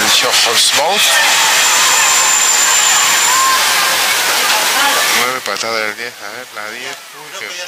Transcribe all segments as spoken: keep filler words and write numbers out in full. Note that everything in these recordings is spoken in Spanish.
Schoffelsmouth. nueve, patada del diez. A ver, la diez. Uy, qué...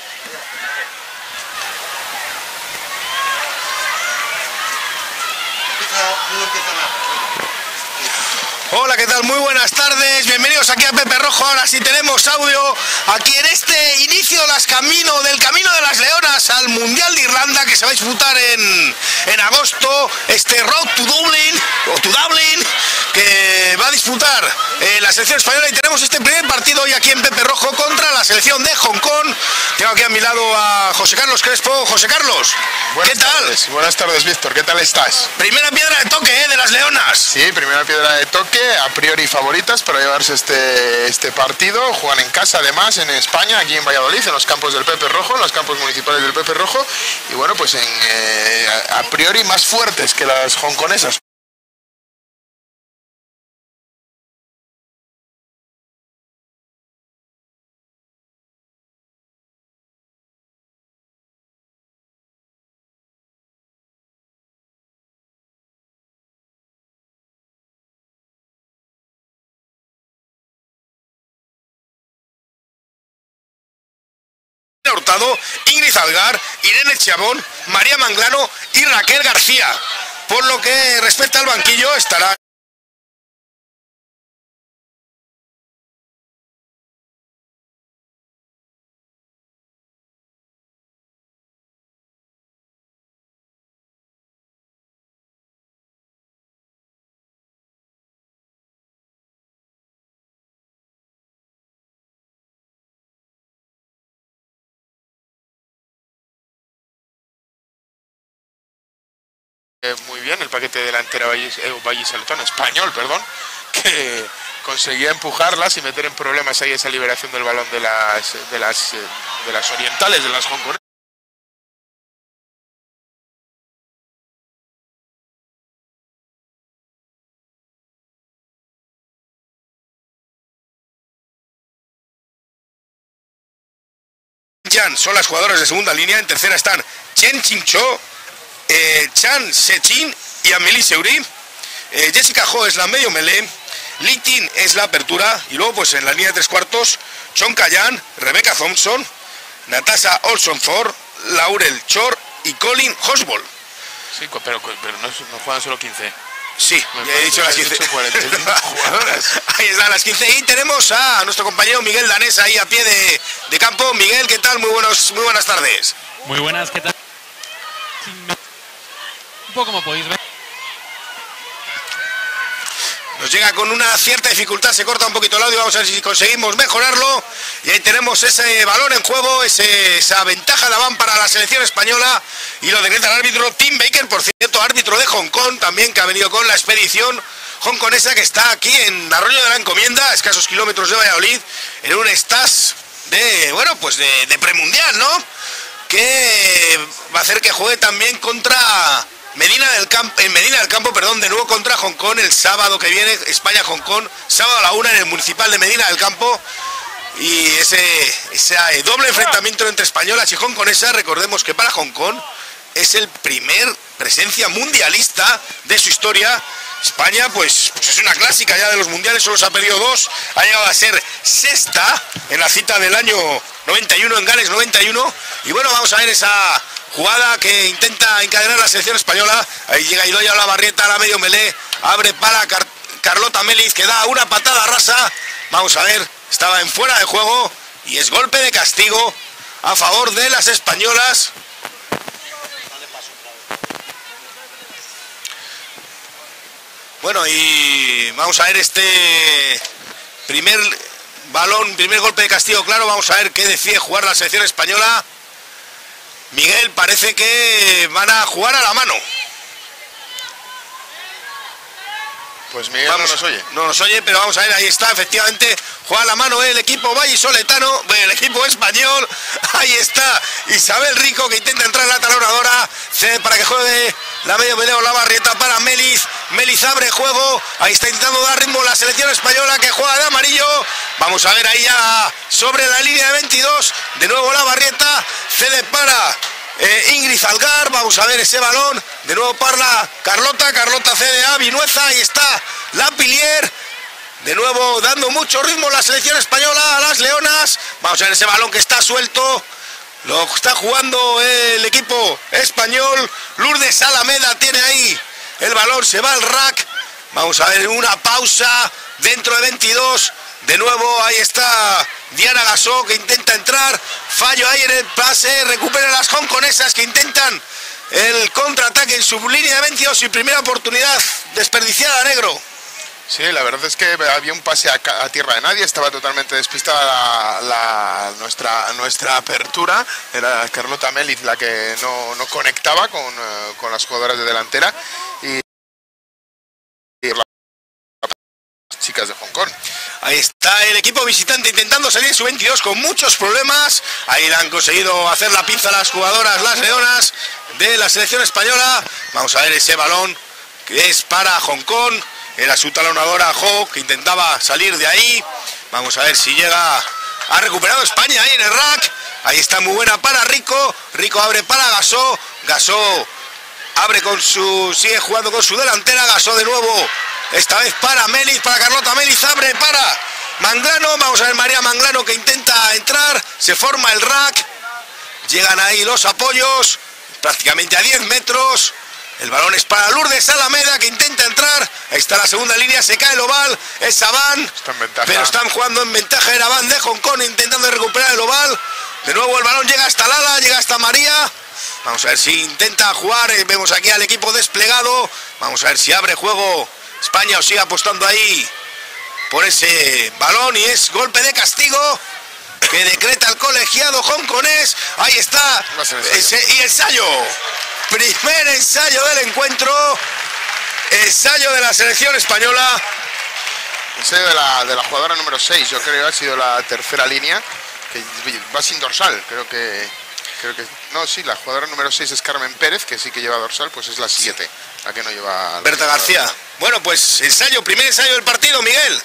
Hola, ¿qué tal? Muy buenas tardes, bienvenidos aquí a Pepe Rojo. Ahora sí tenemos audio aquí en este inicio de las camino, del Camino de las Leonas al Mundial de Irlanda, que se va a disputar en, en agosto, este Road to Dublin, o to Dublin, que va a disputar eh, la selección española, y tenemos este primer partido hoy aquí en Pepe Rojo contra la selección de Hong Kong. Tengo aquí a mi lado a José Carlos Crespo. José Carlos, buenas ¿qué tal? Tardes. Buenas tardes, Víctor, ¿qué tal estás? Primera piedra de toque, ¿eh? De las Leonas. Sí, primera piedra de toque, a priori favoritas para llevarse este, este partido. Juegan en casa, además, en España, aquí en Valladolid, en los campos del Pepe Rojo, en los campos municipales del Pepe Rojo, y bueno, pues en, eh, a priori más fuertes que las hongkonesas. Hurtado, Ingrid Algar, Irene Chabón, María Manglano y Raquel García. Por lo que respecta al banquillo, estará muy bien el paquete delantero vallisoletano, español, perdón, que conseguía empujarlas y meter en problemas ahí esa liberación del balón de las de las de las orientales, de las hongkonesas. son las jugadoras de segunda línea. En tercera están Chen Ching-cho, eh, Chan Se-chin y Amélie Seury. eh, Jessica Ho es la medio melee, Li Tin es la apertura, y luego pues en la línea de tres cuartos Chong Kayan, Rebecca Thompson, Natasha Olson-Thor, Laurel Chor y Colin Hosbol. Sí, pero, pero no, no juegan solo quince. Sí, ya he dicho las quince jugadoras. Ahí están las quince, y tenemos a nuestro compañero Miguel Danés ahí a pie de, de campo. Miguel, ¿qué tal? Muy, buenos, muy buenas tardes. Muy buenas, ¿qué tal? Un poco como podéis ver. Nos llega con una cierta dificultad, se corta un poquito el audio, vamos a ver si conseguimos mejorarlo. Y ahí tenemos ese balón en juego, ese, esa ventaja de avance para la selección española, y lo decreta el árbitro Tim Baker, por cierto, árbitro de Hong Kong también, que ha venido con la expedición hongkonesa, que está aquí en Arroyo de la Encomienda, a escasos kilómetros de Valladolid, en un stage de, bueno, pues de, de premundial, ¿no? Que va a hacer que juegue también contra Medina del Campo, en Medina del Campo, perdón, de nuevo contra Hong Kong el sábado que viene, España-Hong Kong, sábado a la una en el municipal de Medina del Campo. Y ese, ese doble enfrentamiento entre españolas y hongkonesas, recordemos que para Hong Kong es el primer presencia mundialista de su historia. España pues, pues es una clásica ya de los mundiales, solo se ha perdido dos, ha llegado a ser sexta en la cita del año noventa y uno, en Gales noventa y uno, y bueno, vamos a ver esa jugada que intenta encadenar la selección española. Ahí llega Idoia Olavarrieta a la medio melee, abre para Car Carlota Meliz, que da una patada rasa. Vamos a ver, estaba en fuera de juego y es golpe de castigo a favor de las españolas. Bueno, y vamos a ver este primer balón, primer golpe de castigo, claro. Vamos a ver qué decide jugar la selección española. Miguel, parece que van a jugar a la mano. Pues Miguel vamos, no nos oye. No nos oye, pero vamos a ver, ahí está, efectivamente, juega a la mano el equipo vallisoletano, el equipo español. Ahí está Isabel Rico, que intenta entrar en la taladradora, cede para que juegue la medio medio Olavarrieta para Meliz. Meliz abre juego, ahí está intentando dar ritmo la selección española, que juega de amarillo. Vamos a ver ahí ya sobre la línea de veintidós, de nuevo Olavarrieta, cede para eh, Ingrid Algar. Vamos a ver ese balón. De nuevo para Carlota. Carlota cede a Vinueza. Ahí está Lapillier. De nuevo dando mucho ritmo la selección española a las leonas. Vamos a ver ese balón que está suelto. Lo está jugando el equipo español. Lourdes Alameda tiene ahí el balón. Se va al rack. Vamos a ver una pausa dentro de veintidós. De nuevo ahí está Diana Gasó que intenta entrar. Fallo ahí en el pase. Recupera las hongkonesas que intentan el contraataque en su línea de veintidós. Y primera oportunidad desperdiciada, negro. Sí, la verdad es que había un pase a, a tierra de nadie, estaba totalmente despistada la, la, nuestra, nuestra apertura. Era Carlota Meliz la que no, no conectaba con, uh, con las jugadoras de delantera y, y las chicas de Hong Kong. Ahí está el equipo visitante intentando salir en su veintidós con muchos problemas. Ahí le han conseguido hacer la pinza a las jugadoras, las leonas de la selección española. Vamos a ver ese balón que es para Hong Kong. Era su talonadora Ho, que intentaba salir de ahí. Vamos a ver si llega. Ha recuperado España ahí en el rack. Ahí está muy buena para Rico. Rico abre para Gasó. Gasó abre con su... Sigue jugando con su delantera. Gasó de nuevo. Esta vez para Meliz, para Carlota Meliz. Abre para Manglano. Vamos a ver María Manglano que intenta entrar. Se forma el rack. Llegan ahí los apoyos. Prácticamente a diez metros. El balón es para Lourdes Alameda que intenta entrar. Ahí está la segunda línea, se cae el oval. Es Avan, está en ventaja. Pero están jugando en ventaja. Era Avan de Hong Kong intentando recuperar el oval. De nuevo el balón llega hasta Lala, llega hasta María. Vamos a ver si intenta jugar. Vemos aquí al equipo desplegado. Vamos a ver si abre juego España o sigue apostando ahí por ese balón. Y es golpe de castigo que decreta el colegiado hongkonés. Ahí está. Ese, y ensayo. Primer ensayo del encuentro. Ensayo de la selección española. Ensayo de la, de la jugadora número seis, yo creo que ha sido la tercera línea, que va sin dorsal, creo que, creo que... No, sí, la jugadora número seis es Carmen Pérez, que sí que lleva dorsal, pues es la siete, la que no lleva... Berta García. Dorsal. Bueno, pues ensayo, primer ensayo del partido, Miguel.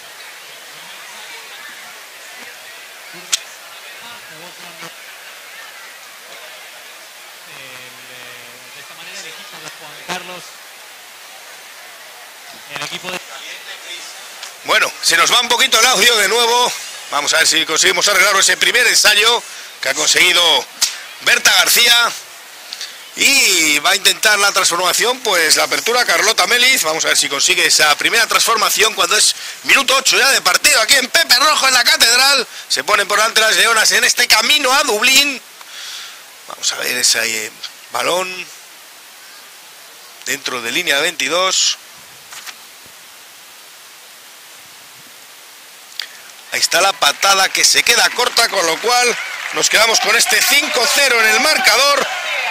El equipo de... Bueno, se nos va un poquito el audio de nuevo. Vamos a ver si conseguimos arreglar ese primer ensayo que ha conseguido Berta García. Y va a intentar la transformación, pues la apertura Carlota Meliz. Vamos a ver si consigue esa primera transformación cuando es minuto ocho ya de partido aquí en Pepe Rojo en la Catedral. Se ponen por delante las leonas en este camino a Dublín. Vamos a ver ese eh, balón dentro de línea de veintidós. Ahí está la patada que se queda corta, con lo cual nos quedamos con este cinco cero en el marcador.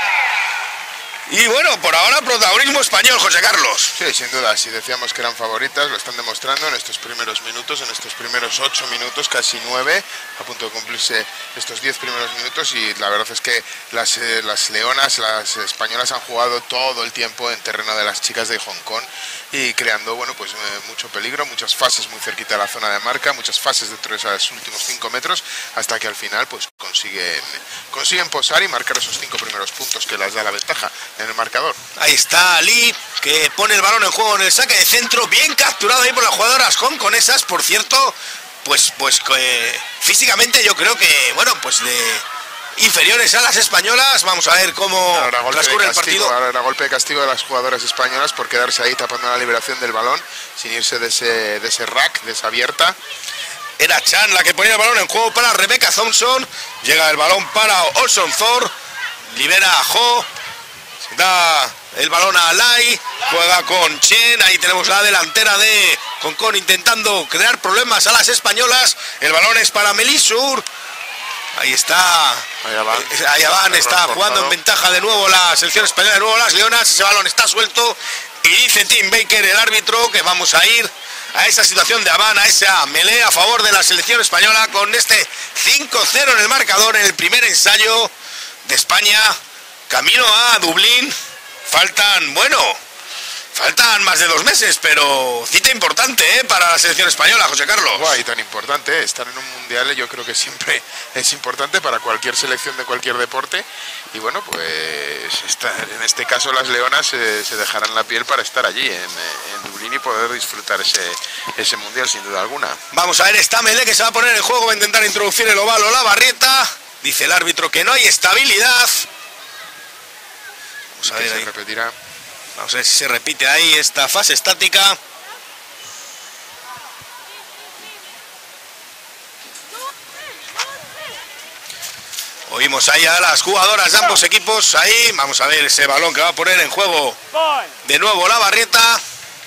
Y bueno, por ahora protagonismo español, José Carlos. Sí, sin duda, si decíamos que eran favoritas, lo están demostrando en estos primeros minutos, en estos primeros ocho minutos, casi nueve, a punto de cumplirse estos diez primeros minutos, y la verdad es que las, eh, las leonas, las españolas han jugado todo el tiempo en terreno de las chicas de Hong Kong y creando, bueno, pues eh, mucho peligro, muchas fases muy cerquita de la zona de marca, muchas fases dentro de esos últimos cinco metros, hasta que al final pues consiguen, consiguen posar y marcar esos cinco primeros puntos que les da la ventaja en el marcador. Ahí está Ali, que pone el balón en juego en el saque de centro, bien capturado ahí por las jugadoras hongkonesas, por cierto, pues pues eh, físicamente yo creo que, bueno, pues de inferiores a las españolas. Vamos a ver cómo transcurre el partido. Ahora era golpe de castigo de las jugadoras españolas por quedarse ahí tapando la liberación del balón, sin irse de ese, de ese rack, de esa abierta. Era Chan la que ponía el balón en juego para Rebecca Thompson. Llega el balón para Olson Thor, libera a Ho. Da el balón a Lai, juega con Chen, ahí tenemos la delantera de Hong Kong intentando crear problemas a las españolas. El balón es para Melisur. Ahí está, allá van, allá van está jugando en ventaja de nuevo la selección española, de nuevo las leonas. Ese balón está suelto y dice Tim Baker, el árbitro, que vamos a ir a esa situación de Habana, a esa melee a favor de la selección española con este cinco cero en el marcador en el primer ensayo de España. Camino a Dublín, faltan, bueno, Faltan más de dos meses, pero cita importante, ¿eh? Para la selección española, José Carlos. Guay, tan importante, estar en un mundial yo creo que siempre es importante para cualquier selección de cualquier deporte. Y bueno, pues está, en este caso las leonas eh, se dejarán la piel para estar allí en, en Dublín y poder disfrutar ese, ese mundial sin duda alguna. Vamos a ver esta melee que se va a poner en juego, va a intentar introducir el oval o la barrieta. Dice el árbitro que no hay estabilidad. Vamos a ver ahí. Se repetirá. Vamos a ver si se repite ahí esta fase estática. Oímos ahí a las jugadoras de ambos equipos. Ahí vamos a ver ese balón que va a poner en juego de nuevo la barrieta.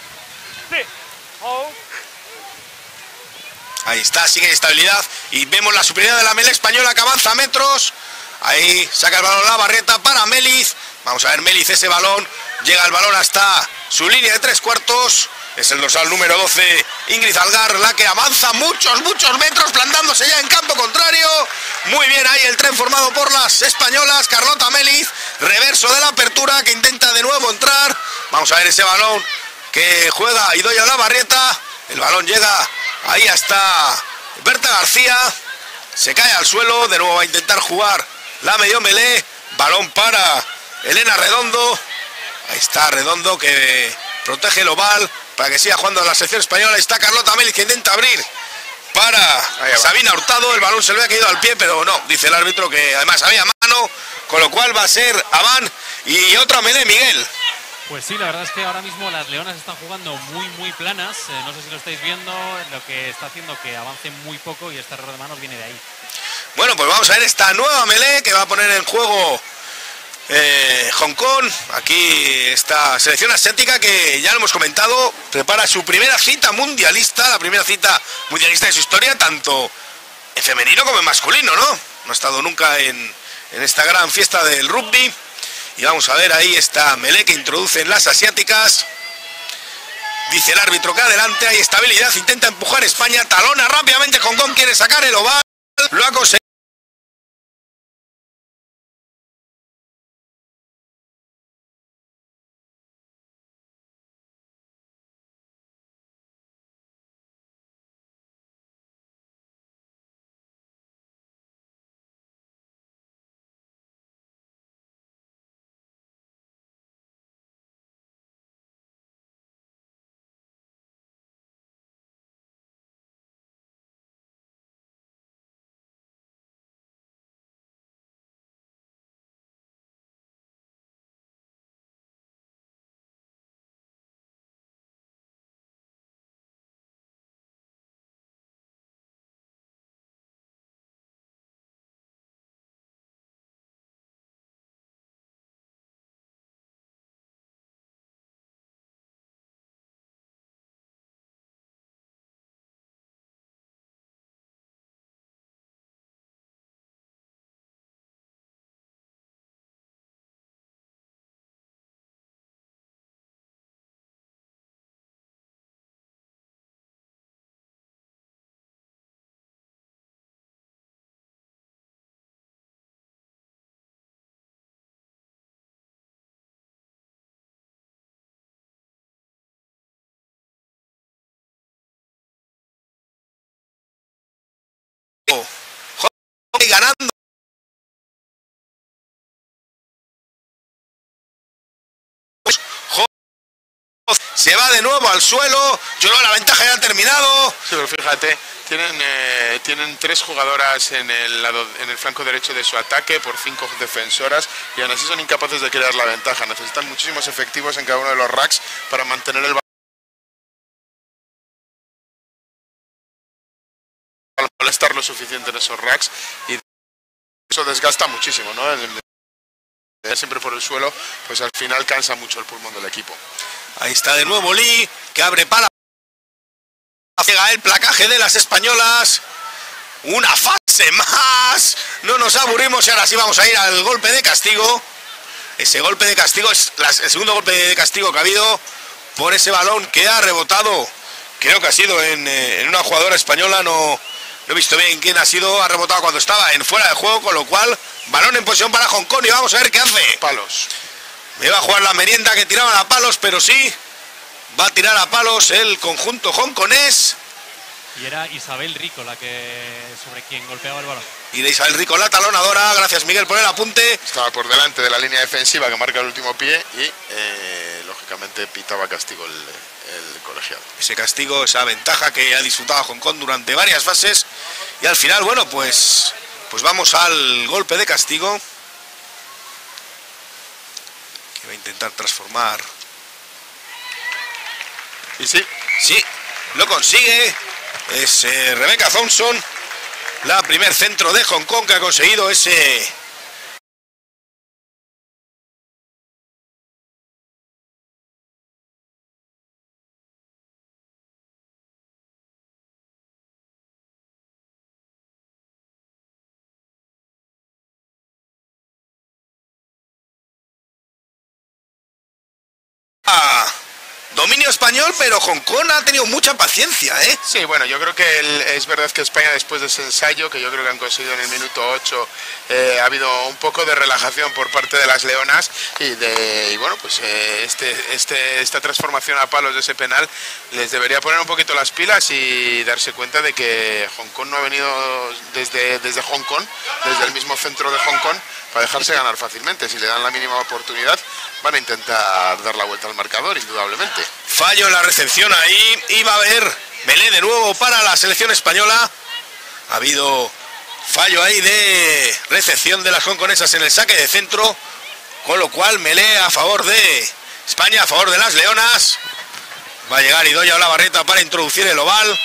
Ahí está, sigue estabilidad. Y vemos la superioridad de la melee española que avanza metros. Ahí saca el balón la barrieta para Meliz. Vamos a ver Meliz ese balón. Llega el balón hasta su línea de tres cuartos. Es el dorsal número doce, Ingrid Algar, la que avanza muchos, muchos metros, plantándose ya en campo contrario. Muy bien ahí el tren formado por las españolas. Carlota Meliz, reverso de la apertura, que intenta de nuevo entrar. Vamos a ver ese balón que juega Idoia Olavarrieta. El balón llega ahí hasta Berta García. Se cae al suelo, de nuevo va a intentar jugar la medio melee. Balón para Elena Redondo. Ahí está Redondo que protege el oval para que siga jugando la selección española. Ahí está Carlota Meliz que intenta abrir para Sabina Hurtado. El balón se le había caído al pie, pero no, dice el árbitro que además había mano, con lo cual va a ser Aván y otra melee, Miguel. Pues sí, la verdad es que ahora mismo las leonas están jugando muy, muy planas. Eh, no sé si lo estáis viendo, lo que está haciendo que avancen muy poco y este error de manos viene de ahí. Bueno, pues vamos a ver esta nueva melee que va a poner en juego Eh, Hong Kong. Aquí esta selección asiática que ya lo hemos comentado, prepara su primera cita mundialista, la primera cita mundialista de su historia, tanto en femenino como en masculino, ¿no? No ha estado nunca en, en esta gran fiesta del rugby. Y vamos a ver ahí esta melee que introducen las asiáticas. Dice el árbitro que adelante, hay estabilidad, intenta empujar España, talona rápidamente Hong Kong, quiere sacar el oval, lo ha conseguido. Ganando se va de nuevo al suelo. Yo creo que la ventaja ya ha terminado. Sí, pero fíjate, tienen, eh, tienen tres jugadoras en el lado, en el flanco derecho de su ataque por cinco defensoras y aún así son incapaces de crear la ventaja. Necesitan muchísimos efectivos en cada uno de los racks para mantener el balón, molestar lo suficiente en esos racks, y eso desgasta muchísimo, ¿no? El, el, siempre por el suelo, pues al final cansa mucho el pulmón del equipo. Ahí está de nuevo Lee, que abre para llega el placaje de las españolas. Una fase más. No nos aburrimos y ahora sí vamos a ir al golpe de castigo. Ese golpe de castigo es la, el segundo golpe de castigo que ha habido por ese balón que ha rebotado. Creo que ha sido en, en una jugadora española, no... No he visto bien quién ha sido, ha rebotado cuando estaba en fuera de juego, con lo cual, balón en posición para Hong Kong y vamos a ver qué hace. Palos. Me iba a jugar la merienda que tiraban a palos, pero sí, Va a tirar a palos el conjunto hongkonés. Y era Isabel Rico la que sobre quien golpeaba el balón. Y de Isabel Rico la talonadora. Gracias, Miguel, por el apunte. Estaba por delante de la línea defensiva que marca el último pie y, eh, lógicamente, pitaba castigo el, el colegiado. Ese castigo, esa ventaja que ha disfrutado Hong Kong durante varias fases. Y al final, bueno, pues, pues vamos al golpe de castigo. Que va a intentar transformar. Y sí. Sí, lo consigue. Es eh, Rebecca Thompson, la primer centro de Hong Kong que ha conseguido ese... Ah. Dominio español, pero Hong Kong ha tenido mucha paciencia, ¿eh? Sí, bueno, yo creo que el, es verdad que España, después de ese ensayo, que yo creo que han conseguido en el minuto ocho, eh, ha habido un poco de relajación por parte de las leonas y, de, y bueno, pues eh, este, este, esta transformación a palos de ese penal les debería poner un poquito las pilas y darse cuenta de que Hong Kong no ha venido desde, desde Hong Kong, desde el mismo centro de Hong Kong, para dejarse ganar fácilmente. Si le dan la mínima oportunidad, van a intentar dar la vuelta al marcador, indudablemente. Fallo en la recepción ahí, y va a haber melé de nuevo para la selección española. Ha habido fallo ahí de recepción de las hongkonesas en el saque de centro, con lo cual melé a favor de España, a favor de las leonas. Va a llegar Idoia Olavarrieta para introducir el oval.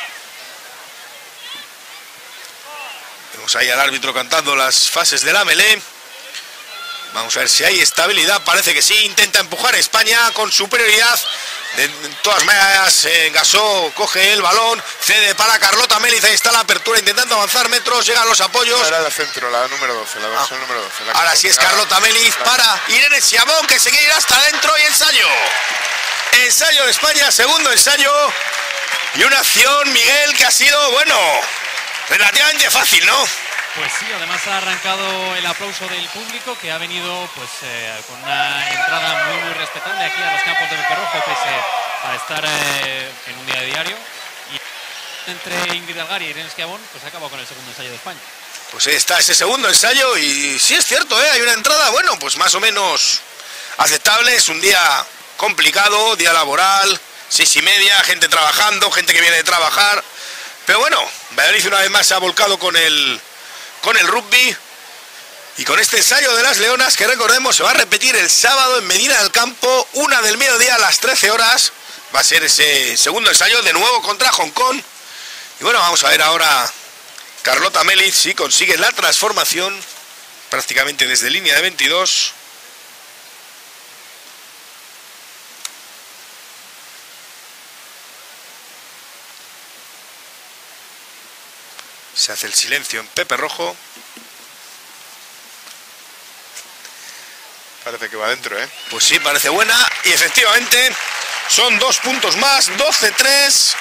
Vemos ahí al árbitro cantando las fases de la melé. Vamos a ver si hay estabilidad, parece que sí. Intenta empujar a España con superioridad. De todas maneras, eh, Gasó coge el balón, cede para Carlota Meliz. Ahí está la apertura, intentando avanzar metros, llegan los apoyos. Era la centro, la número doce, la versión ah. número doce. La Ahora sí es Carlota Meliz para Irene Siamón, que se quiere ir hasta adentro, y ensayo. Ensayo de España, segundo ensayo. Y una acción, Miguel, que ha sido, bueno, relativamente fácil, ¿no? Pues sí, además ha arrancado el aplauso del público, que ha venido pues eh, con una entrada muy muy respetable aquí a los campos de Pepe Rojo, pese a estar eh, en un día de diario. Y entre Ingrid Algar y Irene Schiavone, pues ha acabado con el segundo ensayo de España. Pues ahí está ese segundo ensayo, y sí es cierto, ¿eh? Hay una entrada, bueno, pues más o menos aceptable. Es un día complicado, día laboral, seis y media, gente trabajando, gente que viene de trabajar. Pero bueno, Valladolid una vez más se ha volcado con el... con el rugby y con este ensayo de las leonas, que recordemos se va a repetir el sábado en Medina del Campo, una del mediodía a las trece horas. Va a ser ese segundo ensayo de nuevo contra Hong Kong. Y bueno, vamos a ver ahora Carlota Meliz si consigue la transformación prácticamente desde línea de veintidós. Se hace el silencio en Pepe Rojo. Parece que va adentro, ¿eh? Pues sí, parece buena. Y efectivamente son dos puntos más, doce tres.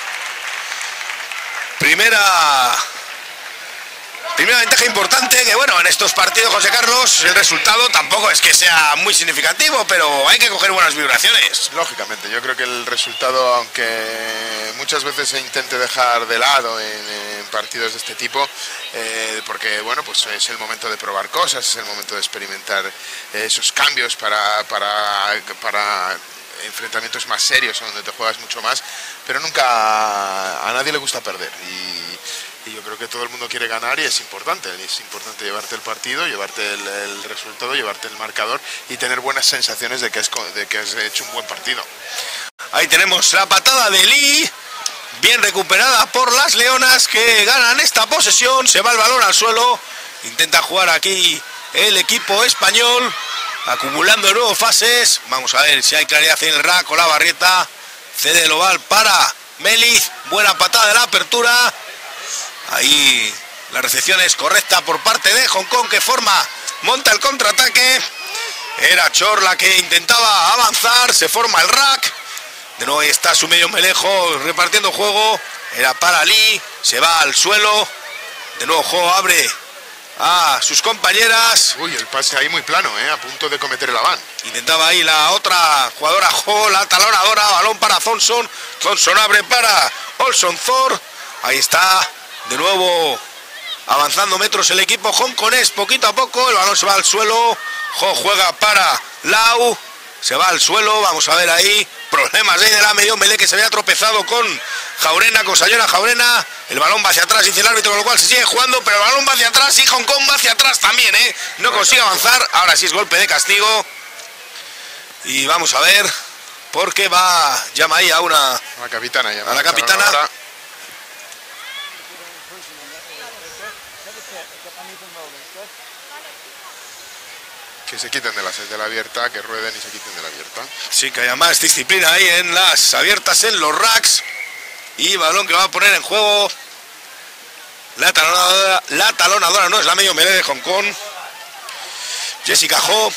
Primera... Primera ventaja importante, que bueno, en estos partidos, José Carlos, el resultado tampoco es que sea muy significativo, pero hay que coger buenas vibraciones. Lógicamente, yo creo que el resultado, aunque muchas veces se intente dejar de lado en, en partidos de este tipo, eh, porque bueno, pues es el momento de probar cosas, es el momento de experimentar eh, esos cambios para, para, para enfrentamientos más serios, donde te juegas mucho más, pero nunca a nadie le gusta perder. Y, Y yo creo que todo el mundo quiere ganar, y es importante, es importante llevarte el partido, llevarte el, el resultado, llevarte el marcador y tener buenas sensaciones de que, es, de que has hecho un buen partido. Ahí tenemos la patada de Lee, bien recuperada por las leonas, que ganan esta posesión. Se va el balón al suelo, intenta jugar aquí el equipo español, acumulando de nuevo fases. Vamos a ver si hay claridad en el rack. Olavarrieta cede el oval para Meliz, buena patada de la apertura. Ahí la recepción es correcta por parte de Hong Kong, que forma, monta el contraataque. Era Chor la que intentaba avanzar, se forma el rack. De nuevo ahí está su medio melejo repartiendo juego. Era para Lee, se va al suelo. De nuevo juego abre a sus compañeras. Uy, el pase ahí muy plano, ¿eh? A punto de cometer el aván. Intentaba ahí la otra jugadora Jo, la talonadora, balón para Thompson. Thompson abre para Olson Thor. Ahí está, de nuevo avanzando metros el equipo hongkonés, poquito a poco. El balón se va al suelo. Jo juega para Lau. Se va al suelo, vamos a ver ahí. Problemas ahí de la medio Melé, que se había tropezado con Jaurena, con Sayona Jaurena. El balón va hacia atrás, dice el árbitro, con lo cual se sigue jugando, pero el balón va hacia atrás y Hong Kong va hacia atrás también, ¿eh? No consigue avanzar. Ahora sí es golpe de castigo. Y vamos a ver, porque va, llama ahí a una... A la capitana, llama. A la capitana. Ahora. Que se quiten de la, de la abierta, que rueden y se quiten de la abierta. Sí, que haya más disciplina ahí en las abiertas, en los racks. Y balón que va a poner en juego la talonadora, la talonadora no es la medio Melé de Hong Kong. Jessica Jo,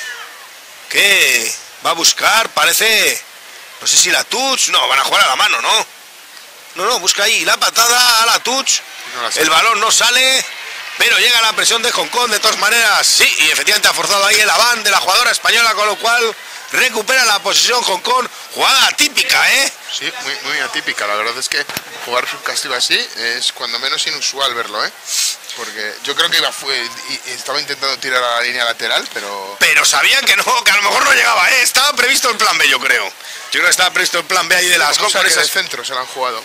que va a buscar, parece, no sé si la touch, no, van a jugar a la mano, ¿no? No, no, busca ahí la patada a la touch. No la el balón no sale. Pero llega la presión de Hong Kong de todas maneras. Sí, y efectivamente ha forzado ahí el aván de la jugadora española, con lo cual recupera la posesión Hong Kong. Jugada atípica, ¿eh? Sí, muy, muy atípica. La verdad es que jugar un castigo así es cuando menos inusual verlo, ¿eh? Porque yo creo que iba, fue, y estaba intentando tirar a la línea lateral, pero... Pero sabían que no, que a lo mejor no llegaba, ¿eh? Estaba previsto el plan B, yo creo. Yo creo que estaba previsto el plan B ahí de las hongkonesas. De centro se lo han jugado.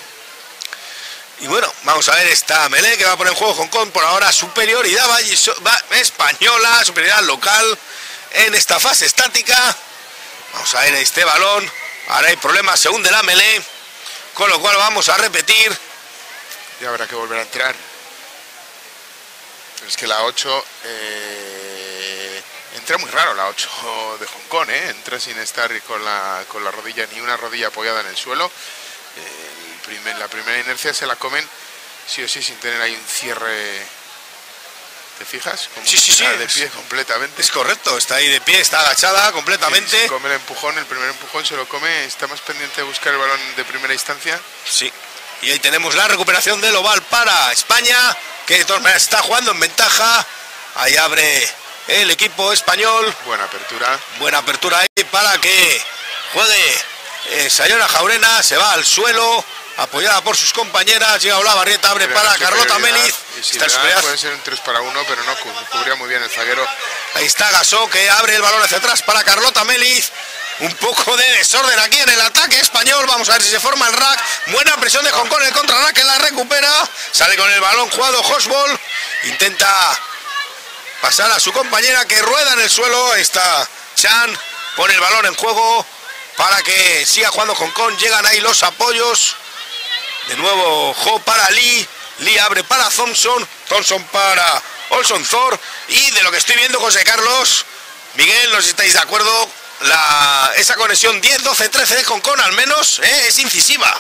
Y bueno, vamos a ver esta Melé que va a poner en juego Hong Kong. Por ahora superioridad va, va, española, superioridad local en esta fase estática. Vamos a ver este balón. Ahora hay problemas, se hunde la Melé, con lo cual vamos a repetir. Y habrá que volver a entrar. Pero es que la ocho... Eh, entra muy raro la ocho de Hong Kong, ¿eh? Entra sin estar con la, con la rodilla, ni una rodilla apoyada en el suelo. Eh, Primer, la primera inercia se la comen sí o sí sin tener ahí un cierre. ¿Te fijas? Como sí, sí, sí. De pie completamente. Es correcto, está ahí de pie, está agachada completamente. Sí, se come el empujón, el primer empujón se lo come, está más pendiente de buscar el balón de primera instancia. Sí. Y ahí tenemos la recuperación del oval para España, que de todas maneras está jugando en ventaja. Ahí abre el equipo español. Buena apertura. Buena apertura ahí para que juegue eh, Sayona Jaurena, se va al suelo. Apoyada por sus compañeras, llega Olavarrieta, abre pero para Carlota Méliz. Si da, puede ser un tres para uno, pero no cubría muy bien el zaguero. Ahí está Gasó, que abre el balón hacia atrás para Carlota Méliz. Un poco de desorden aquí en el ataque español. Vamos a ver si se forma el rack. Buena presión de Hong Kong en el contra-rack, que la recupera. Sale con el balón jugado Hosbol. Intenta pasar a su compañera, que rueda en el suelo. Ahí está Chan, pone el balón en juego para que siga jugando Hong Kong. Llegan ahí los apoyos. De nuevo Jo para Lee, Lee abre para Thompson, Thompson para Olson Thor. Y de lo que estoy viendo, José Carlos, Miguel, no sé si estáis de acuerdo, la, esa conexión diez, doce, trece de Hong Kong al menos ¿eh? es incisiva.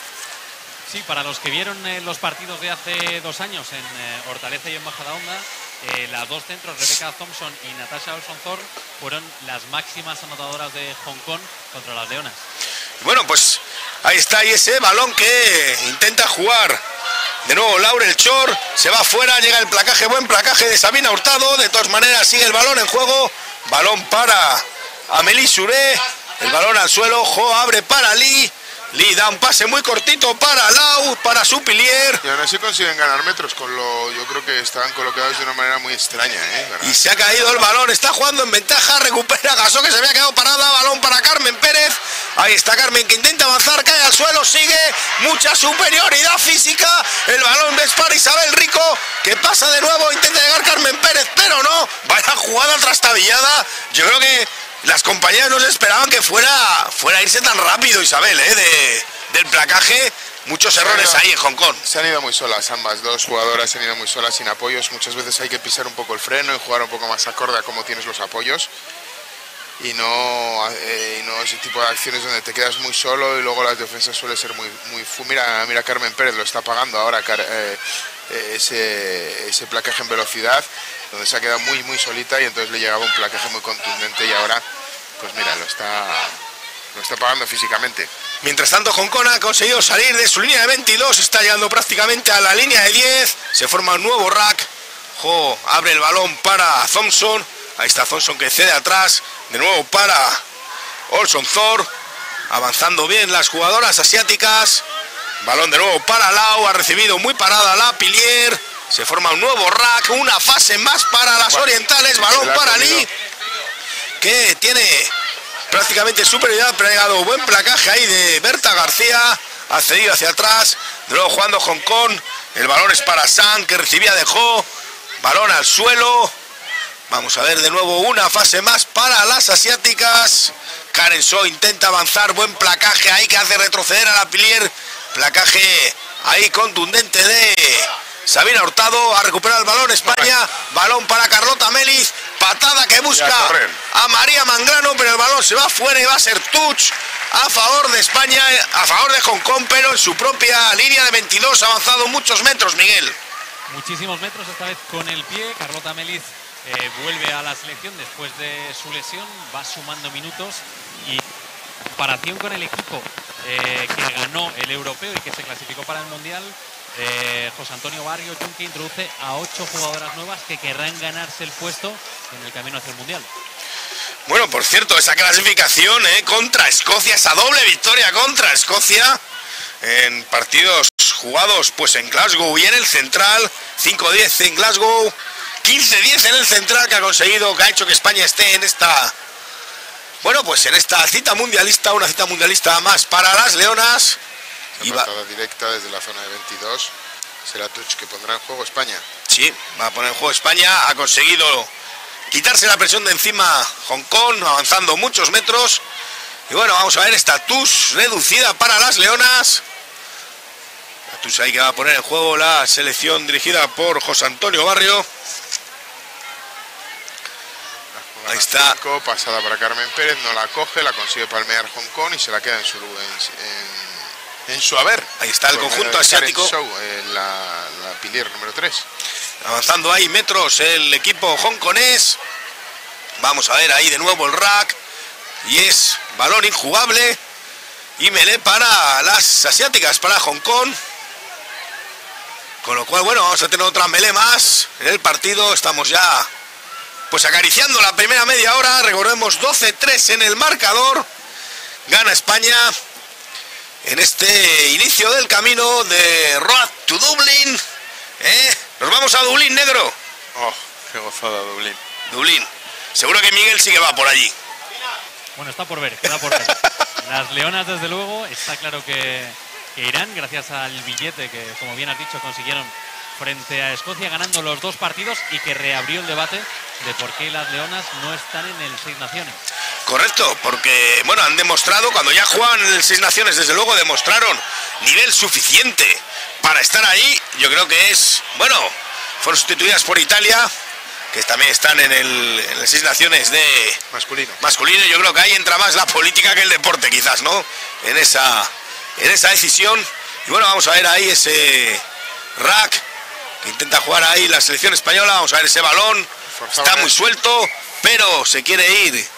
Sí, para los que vieron eh, los partidos de hace dos años en eh, Hortaleza y en Majadahonda, eh, las dos centros, Rebecca Thompson y Natasha Olson Thor, fueron las máximas anotadoras de Hong Kong contra las Leonas. Bueno, pues ahí está, y ese balón que intenta jugar de nuevo Laurel Chor, se va afuera, llega el placaje, buen placaje de Sabina Hurtado. De todas maneras sigue el balón en juego, balón para Amélie Suré, el balón al suelo, Jo abre para Lee, Lee da un pase muy cortito para Lau, para su pilier. Y aún así consiguen ganar metros, con lo yo creo que estaban colocados de una manera muy extraña, ¿eh? Y se ha caído el balón, está jugando en ventaja, recupera Gasó, que se había quedado parada, balón para Carmen Pérez. Ahí está Carmen, que intenta avanzar, cae al suelo, sigue, mucha superioridad física. El balón es para Isabel Rico, que pasa de nuevo, intenta llegar Carmen Pérez, pero no. Vaya jugada trastabillada. Yo creo que las compañeras no se esperaban que fuera, fuera a irse tan rápido, Isabel, ¿eh? De, del placaje. Muchos errores ahí en Hong Kong. Se han ido muy solas, ambas dos jugadoras se han ido muy solas, sin apoyos. Muchas veces hay que pisar un poco el freno y jugar un poco más acorde a cómo tienes los apoyos. Y no, eh, y no ese tipo de acciones donde te quedas muy solo y luego las defensas suele ser muy... muy mira, mira Carmen Pérez, lo está pagando ahora eh, ese, ese placaje en velocidad, donde se ha quedado muy muy solita y entonces le llegaba un placaje muy contundente y ahora, pues mira, lo está, lo está pagando físicamente. Mientras tanto, Hong Kong ha conseguido salir de su línea de veintidós, está llegando prácticamente a la línea de diez, se forma un nuevo rack. Jo abre el balón para Thompson. Ahí está Thompson que cede atrás. De nuevo para Olson Thor. Avanzando bien las jugadoras asiáticas. Balón de nuevo para Lau. Ha recibido muy parada la Pilier. Se forma un nuevo rack. Una fase más para las orientales. Balón para Lee, que tiene prácticamente superioridad. Pero ha llegado buen placaje ahí de Berta García. Ha cedido hacia atrás. De nuevo jugando Hong Kong. El balón es para Sang, que recibía de Jo. Balón al suelo. Vamos a ver de nuevo una fase más para las asiáticas. Karen So intenta avanzar. Buen placaje ahí que hace retroceder a la Pilier. Placaje ahí contundente de Sabina Hurtado. Ha recuperado el balón España. Balón para Carlota Meliz. Patada que busca a María Mangrano, pero el balón se va fuera y va a ser touch a favor de España, a favor de Hong Kong, pero en su propia línea de veintidós. Ha avanzado muchos metros, Miguel. Muchísimos metros, esta vez con el pie. Carlota Meliz eh, vuelve a la selección después de su lesión, va sumando minutos y en comparación con el equipo eh, que ganó el europeo y que se clasificó para el mundial, eh, José Antonio Barrio Junque introduce a ocho jugadoras nuevas que querrán ganarse el puesto en el camino hacia el mundial. Bueno, por cierto, esa clasificación eh, contra Escocia, esa doble victoria contra Escocia en partidos jugados pues en Glasgow y en el Central. Cinco diez en Glasgow, quince diez en el Central, que ha conseguido, que ha hecho que España esté en esta, bueno, pues en esta cita mundialista, una cita mundialista más para las leonas. Y va directa desde la zona de veintidós. Será touch que pondrá en juego España. Sí, va a poner en juego España. Ha conseguido quitarse la presión de encima Hong Kong, avanzando muchos metros. Y bueno, vamos a ver esta touch reducida para las leonas. La touch ahí que va a poner en juego la selección dirigida por José Antonio Barrio. Ahí está. Cinco, pasada para Carmen Pérez, no la coge, la consigue palmear Hong Kong y se la queda en su, en, en, en su haber. Ahí está el conjunto asiático. Show, eh, la, la Pilier número tres. Avanzando ahí metros el equipo hongkonés. Vamos a ver ahí de nuevo el rack. Y es balón injugable. Y melee para las asiáticas, para Hong Kong. Con lo cual, bueno, vamos a tener otra melee más en el partido. Estamos ya pues acariciando la primera media hora. Recordemos doce tres en el marcador. Gana España en este inicio del camino de Road to Dublin. ¿Eh? Nos vamos a Dublín, negro. Oh, qué gozada Dublín. Dublín. Seguro que Miguel sí que va por allí. Bueno, está por ver, está por ver. Las leonas, desde luego, está claro que, que irán, gracias al billete que, como bien has dicho, consiguieron frente a Escocia, ganando los dos partidos, y que reabrió el debate de por qué las leonas no están en el Seis Naciones. Correcto, porque bueno, han demostrado, cuando ya juegan en el Seis Naciones, desde luego demostraron nivel suficiente para estar ahí. Yo creo que es, bueno, fueron sustituidas por Italia, que también están en el, en el Seis Naciones de masculino. Masculino. Yo creo que ahí entra más la política que el deporte, quizás, ¿no? En esa, en esa decisión. Y bueno, vamos a ver ahí ese rack que intenta jugar ahí la selección española. Vamos a ver ese balón. Está muy suelto, pero se quiere ir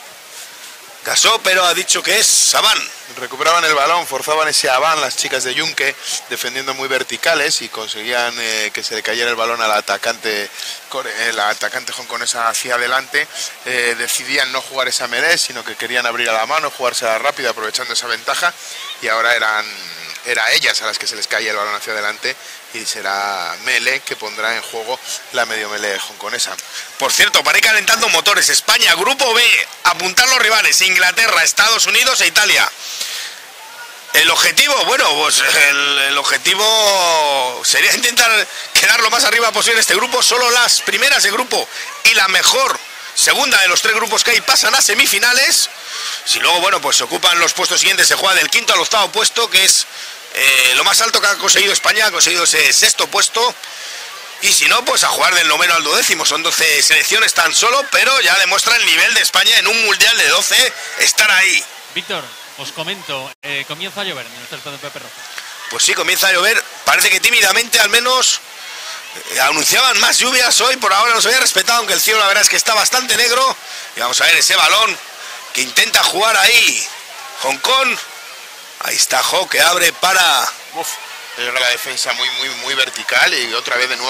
Gasó, pero ha dicho que es Saban. Recuperaban el balón, forzaban ese Avan las chicas de Junque, defendiendo muy verticales, y conseguían eh, que se le cayera el balón al atacante, eh, la atacante hongkonesa hacia adelante. Eh, decidían no jugar esa melee, sino que querían abrir a la mano, jugársela rápida, aprovechando esa ventaja, y ahora eran era ellas a las que se les caía el balón hacia adelante, y será Mele que pondrá en juego la medio melee hongkonesa. Por cierto, para ir calentando motores, España, grupo B, apuntar los rivales, Inglaterra, Estados Unidos e Italia. El objetivo, bueno, pues el, el objetivo sería intentar quedar lo más arriba posible en este grupo. Solo las primeras de grupo y la mejor segunda de los tres grupos que hay pasan a semifinales. Si luego, bueno, pues se ocupan los puestos siguientes, se juega del quinto al octavo puesto, que es eh, lo más alto que ha conseguido España, ha conseguido ese sexto puesto. Y si no, pues a jugar del noveno al duodécimo. Son doce selecciones tan solo, pero ya demuestra el nivel de España en un mundial de doce, estar ahí. Víctor, os comento, eh, comienza a llover en el centro del Pepe Rojo. Pues sí, comienza a llover, parece que tímidamente al menos eh, anunciaban más lluvias hoy. Por ahora nos había respetado, aunque el cielo la verdad es que está bastante negro. Y vamos a ver ese balón que intenta jugar ahí Hong Kong. Ahí está Jo, que abre para... Uf, la defensa muy, muy, muy vertical, y otra vez de nuevo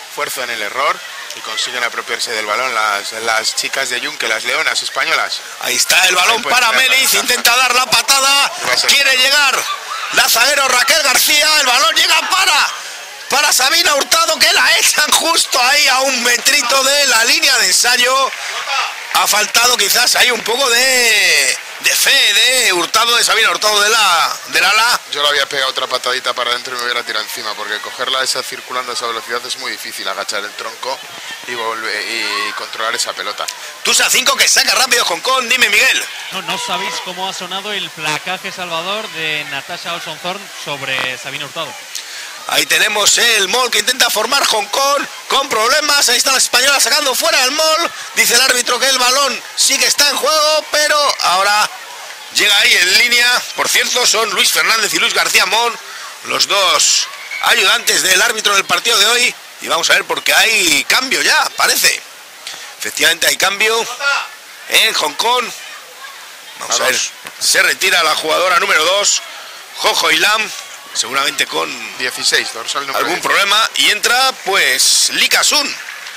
fuerzan el error y consiguen apropiarse del balón las, las chicas de Yunque, las leonas españolas. Ahí está el balón para Meliz, intenta dar la patada, quiere llegar la zaguero Raquel García, el balón llega para, para Sabina Hurtado, que la echan justo ahí a un metrito de la línea de ensayo. Ha faltado quizás ahí un poco de, de fe de Hurtado, de Sabina Hurtado de la, del ala. Yo le había pegado otra patadita para adentro y me hubiera tirado encima, porque cogerla esa circulando a esa velocidad es muy difícil, agachar el tronco y, volver, y controlar esa pelota. Tusa cinco que saca rápido Hong Kong, dime Miguel. No, no sabéis cómo ha sonado el placaje salvador de Natasha Olson-Zorn sobre Sabina Hurtado. Ahí tenemos el mall que intenta formar Hong Kong con problemas. Ahí están las españolas sacando fuera el mall. Dice el árbitro que el balón sí que está en juego, pero ahora llega ahí en línea. Por cierto, son Luis Fernández y Luis García Mon, los dos ayudantes del árbitro del partido de hoy. Y vamos a ver porque hay cambio ya, parece. Efectivamente hay cambio en Hong Kong. Vamos a, a ver, se retira la jugadora número dos, Jojo Ilam. Seguramente con dieciséis, dorsal número algún diez. problema, y entra pues Lee Ka-sun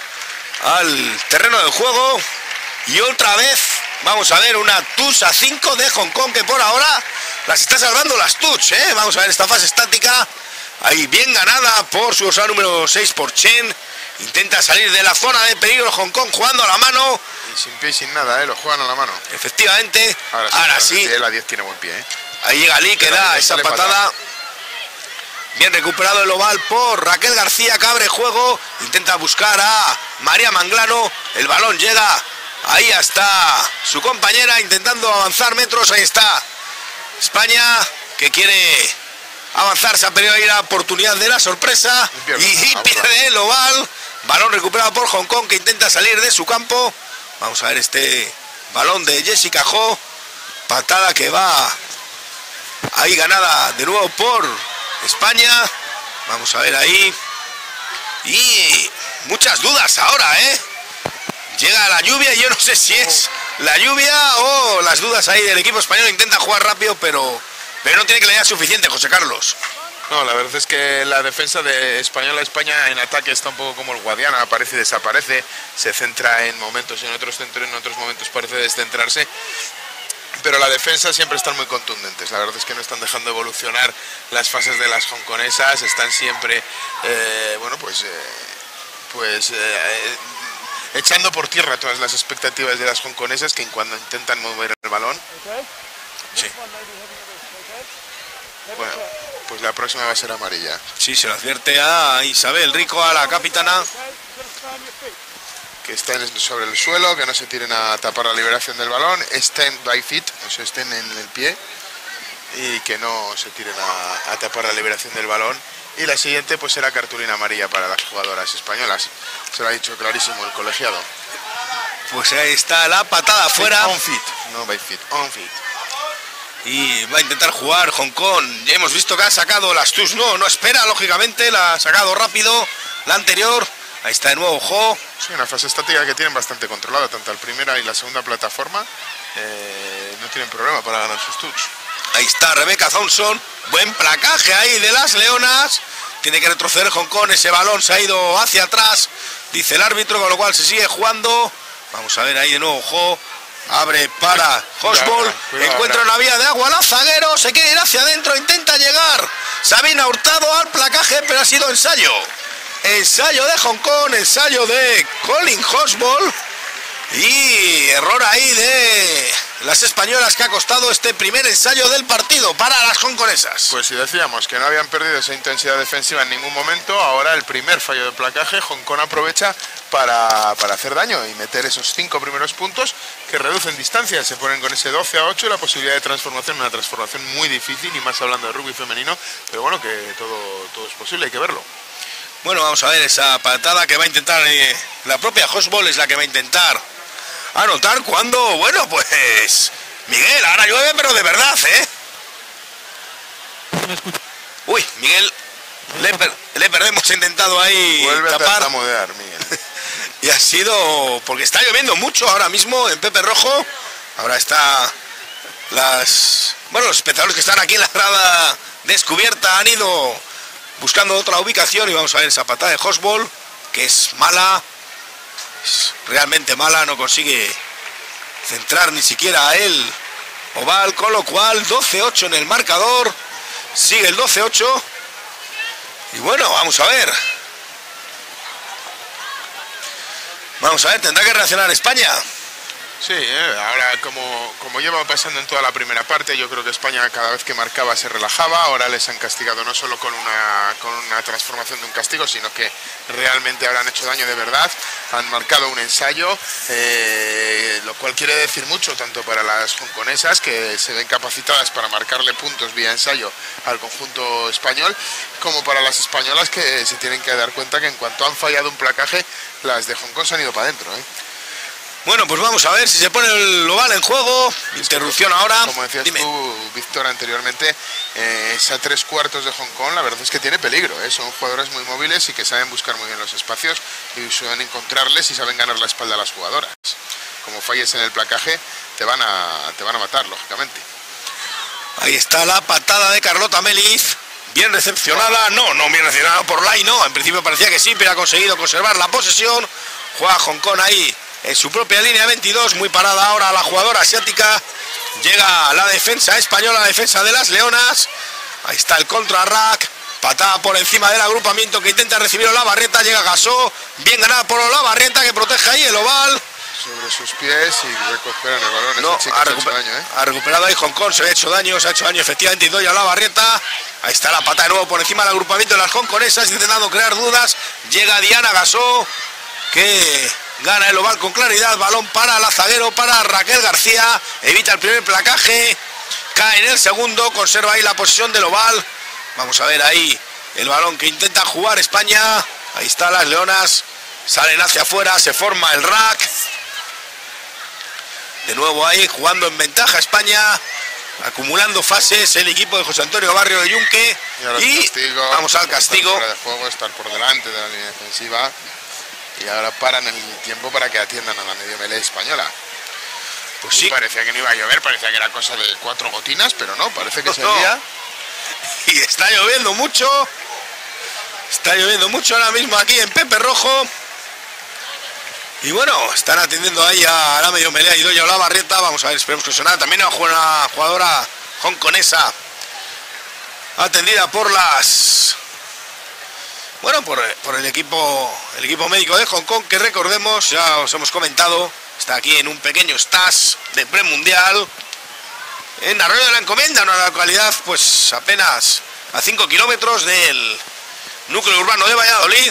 al terreno del juego. Y otra vez vamos a ver una Tusa cinco de Hong Kong, que por ahora las está salvando las Tuts, ¿eh? Vamos a ver esta fase estática ahí bien ganada por su dorsal número seis, por Chen. Intenta salir de la zona de peligro Hong Kong jugando a la mano y sin pie y sin nada, ¿eh? Lo juegan a la mano. Efectivamente, ahora sí, ahora sí. La diez tiene buen pie, ¿eh? Ahí llega Lee, que da esa patada. Bien recuperado el oval por Raquel García, que abre juego, intenta buscar a María Manglano, el balón llega ahí hasta su compañera intentando avanzar metros. Ahí está España, que quiere avanzar, se ha perdido ahí la oportunidad de la sorpresa y, y pierde el oval. Balón recuperado por Hong Kong, que intenta salir de su campo. Vamos a ver este balón de Jessica Ho, patada que va ahí ganada de nuevo por España. Vamos a ver ahí. Y muchas dudas ahora, ¿eh? Llega la lluvia y yo no sé si es la lluvia o las dudas ahí del equipo español. Intenta jugar rápido, pero, pero no tiene claridad suficiente, José Carlos. No, la verdad es que la defensa de española España en ataque está un poco como el Guadiana, aparece y desaparece, se centra en momentos, en otros centros, en otros momentos parece descentrarse. Pero la defensa siempre están muy contundentes. La verdad es que no están dejando evolucionar las fases de las hongkonesas. Están siempre, eh, bueno, pues, eh, pues eh, echando por tierra todas las expectativas de las hongkonesas, que cuando intentan mover el balón. Sí. Bueno, pues la próxima va a ser amarilla. Sí, se lo advierte a Isabel Rico, a la capitana. Que estén sobre el suelo, que no se tiren a tapar la liberación del balón, stand by feet, o sea, estén en el pie, y que no se tiren a, a tapar la liberación del balón. Y la siguiente pues será cartulina amarilla para las jugadoras españolas. Se lo ha dicho clarísimo el colegiado. Pues ahí está la patada fuera. On feet, no by feet, on feet. Y va a intentar jugar Hong Kong. Ya hemos visto que ha sacado las Tus, no, no espera, lógicamente, la ha sacado rápido, la anterior. Ahí está de nuevo Jo. Sí, una fase estática que tienen bastante controlada, tanto la primera y la segunda plataforma. Eh, no tienen problema para ganar sus touch. Ahí está Rebecca Thompson. Buen placaje ahí de las leonas. Tiene que retroceder Hong Kong. Ese balón se ha ido hacia atrás, dice el árbitro, con lo cual se sigue jugando. Vamos a ver ahí de nuevo Jo. Abre para Hosbol. Encuentra una vía de agua. La zaguero se quiere ir hacia adentro. Intenta llegar Sabina Hurtado al placaje, pero ha sido ensayo. Ensayo de Hong Kong, ensayo de Colin Hosbol. Y error ahí de las españolas, que ha costado este primer ensayo del partido para las hongkonesas. Pues si decíamos que no habían perdido esa intensidad defensiva en ningún momento, ahora el primer fallo de placaje, Hong Kong aprovecha para, para hacer daño y meter esos cinco primeros puntos que reducen distancia. Se ponen con ese doce a ocho y la posibilidad de transformación, una transformación muy difícil, y más hablando de rugby femenino, pero bueno, que todo, todo es posible, hay que verlo. Bueno, vamos a ver esa patada que va a intentar, eh, la propia Hosbol es la que va a intentar anotar cuando, bueno, pues Miguel, ahora llueve, pero de verdad, ¿eh? Uy, Miguel, le, per le perdemos, he intentado ahí Vuelve tapar. a tartamudear, Miguel. Y ha sido porque está lloviendo mucho ahora mismo en Pepe Rojo. Ahora está las, bueno, los espectadores que están aquí en la grada descubierta han ido buscando otra ubicación, y vamos a ver esa patada de Hosbol. que es mala, es realmente mala, no consigue centrar ni siquiera a él Oval, con lo cual doce ocho en el marcador, sigue el doce ocho. Y bueno, vamos a ver. Vamos a ver, tendrá que reaccionar España. Sí, eh, ahora como, como lleva pasando en toda la primera parte, yo creo que España cada vez que marcaba se relajaba. Ahora les han castigado no solo con una, con una transformación de un castigo, sino que realmente ahora han hecho daño de verdad. Han marcado un ensayo, eh, lo cual quiere decir mucho tanto para las hongkonesas, que se ven capacitadas para marcarle puntos vía ensayo al conjunto español, como para las españolas, que se tienen que dar cuenta que en cuanto han fallado un placaje, las de Hong Kong se han ido para adentro, ¿eh? Bueno, pues vamos a ver si se pone el Oval en juego. Interrupción ahora. Como decías Dime. tú, Víctor, anteriormente, eh, es a tres cuartos de Hong Kong. La verdad es que tiene peligro, ¿eh? Son jugadores muy móviles y que saben buscar muy bien los espacios y suelen encontrarles y saben ganar la espalda a las jugadoras. Como falles en el placaje, te van a, te van a matar, lógicamente. Ahí está la patada de Carlota Meliz. Bien recepcionada. No, no bien recepcionada por Lai, no. En principio parecía que sí, pero ha conseguido conservar la posesión. Juega Hong Kong ahí en su propia línea veintidós, muy parada ahora la jugadora asiática. Llega la defensa española, la defensa de las leonas. Ahí está el contra-rack. Patada por encima del agrupamiento que intenta recibir Olavarrieta. Llega Gasó. Bien ganada por Olavarrieta, que protege ahí el Oval. Sobre sus pies y recuperan el balón. No, chica ha, se ha recuper hecho daño, ¿eh? ha recuperado ahí Hong Kong, se ha hecho daño, se ha hecho daño efectivamente y doy a Olavarrieta. Ahí está la patada de nuevo por encima del agrupamiento de las hongkonesas, intentando crear dudas. Llega Diana Gasó, que gana el Oval con claridad. Balón para la zaguero, para Raquel García. Evita el primer placaje. Cae en el segundo. Conserva ahí la posición del Oval. Vamos a ver ahí el balón que intenta jugar España. Ahí está las leonas. Salen hacia afuera. Se forma el rack. De nuevo ahí jugando en ventaja España. Acumulando fases el equipo de José Antonio Barrio de Yunque. Y, y castigo, vamos al castigo. Fuera de juego, estar por delante de la línea defensiva. Y ahora paran el tiempo para que atiendan a la medio melee española. Pues sí. Y parecía que no iba a llover, parecía que era cosa de cuatro gotinas, pero no, parece que No, sería. no. Y está lloviendo mucho. Está lloviendo mucho ahora mismo aquí en Pepe Rojo. Y bueno, están atendiendo ahí a la medio melea y Doya Olavarrieta. Vamos a ver, esperemos que suena. También una jugadora hongkonesa atendida por las... Bueno, por, por el equipo el equipo médico de Hong Kong, que recordemos, ya os hemos comentado, está aquí en un pequeño stage de premundial en Arroyo de la Encomienda, una localidad pues apenas a cinco kilómetros del núcleo urbano de Valladolid.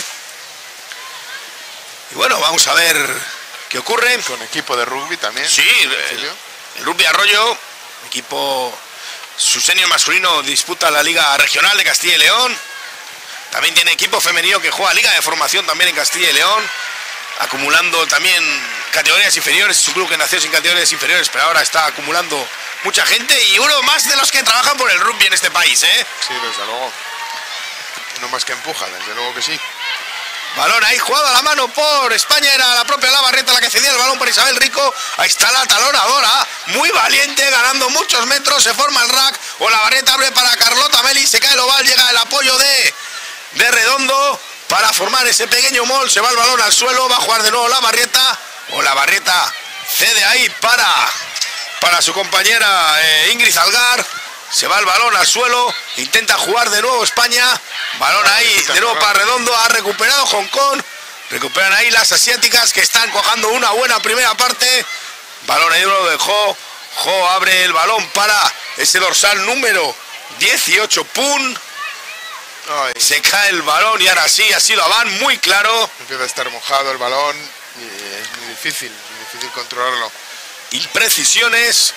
Y bueno, vamos a ver qué ocurre. Con equipo de rugby también. Sí, el, el Rugby Arroyo, equipo su senior masculino, disputa la Liga Regional de Castilla y León. También tiene equipo femenino que juega Liga de Formación también en Castilla y León, acumulando también categorías inferiores. Es un club que nació sin categorías inferiores, pero ahora está acumulando mucha gente y uno más de los que trabajan por el rugby en este país, ¿eh? Sí, desde luego. Uno más que empuja, desde luego que sí. Balón ahí jugado a la mano por España, era la propia Olavarrieta la que cedía el balón por Isabel Rico. Ahí está la talonadora, muy valiente, ganando muchos metros, se forma el rack. Olavarrieta abre para Carlota Meli, se cae el Oval, llega el apoyo de, de Redondo para formar ese pequeño mol. Se va el balón al suelo, va a jugar de nuevo Olavarrieta. Olavarrieta cede ahí para, para su compañera eh, Ingrid Algar. Se va el balón al suelo, intenta jugar de nuevo España. Balón ahí de nuevo para Redondo, ha recuperado Hong Kong. Recuperan ahí las asiáticas que están cojando una buena primera parte. Balón ahí de nuevo de Jo. Jo abre el balón para ese dorsal número dieciocho, Pun. Ay. Se cae el balón y ahora sí, así lo van, muy claro. Empieza a estar mojado el balón y es muy difícil, muy difícil controlarlo. Imprecisiones.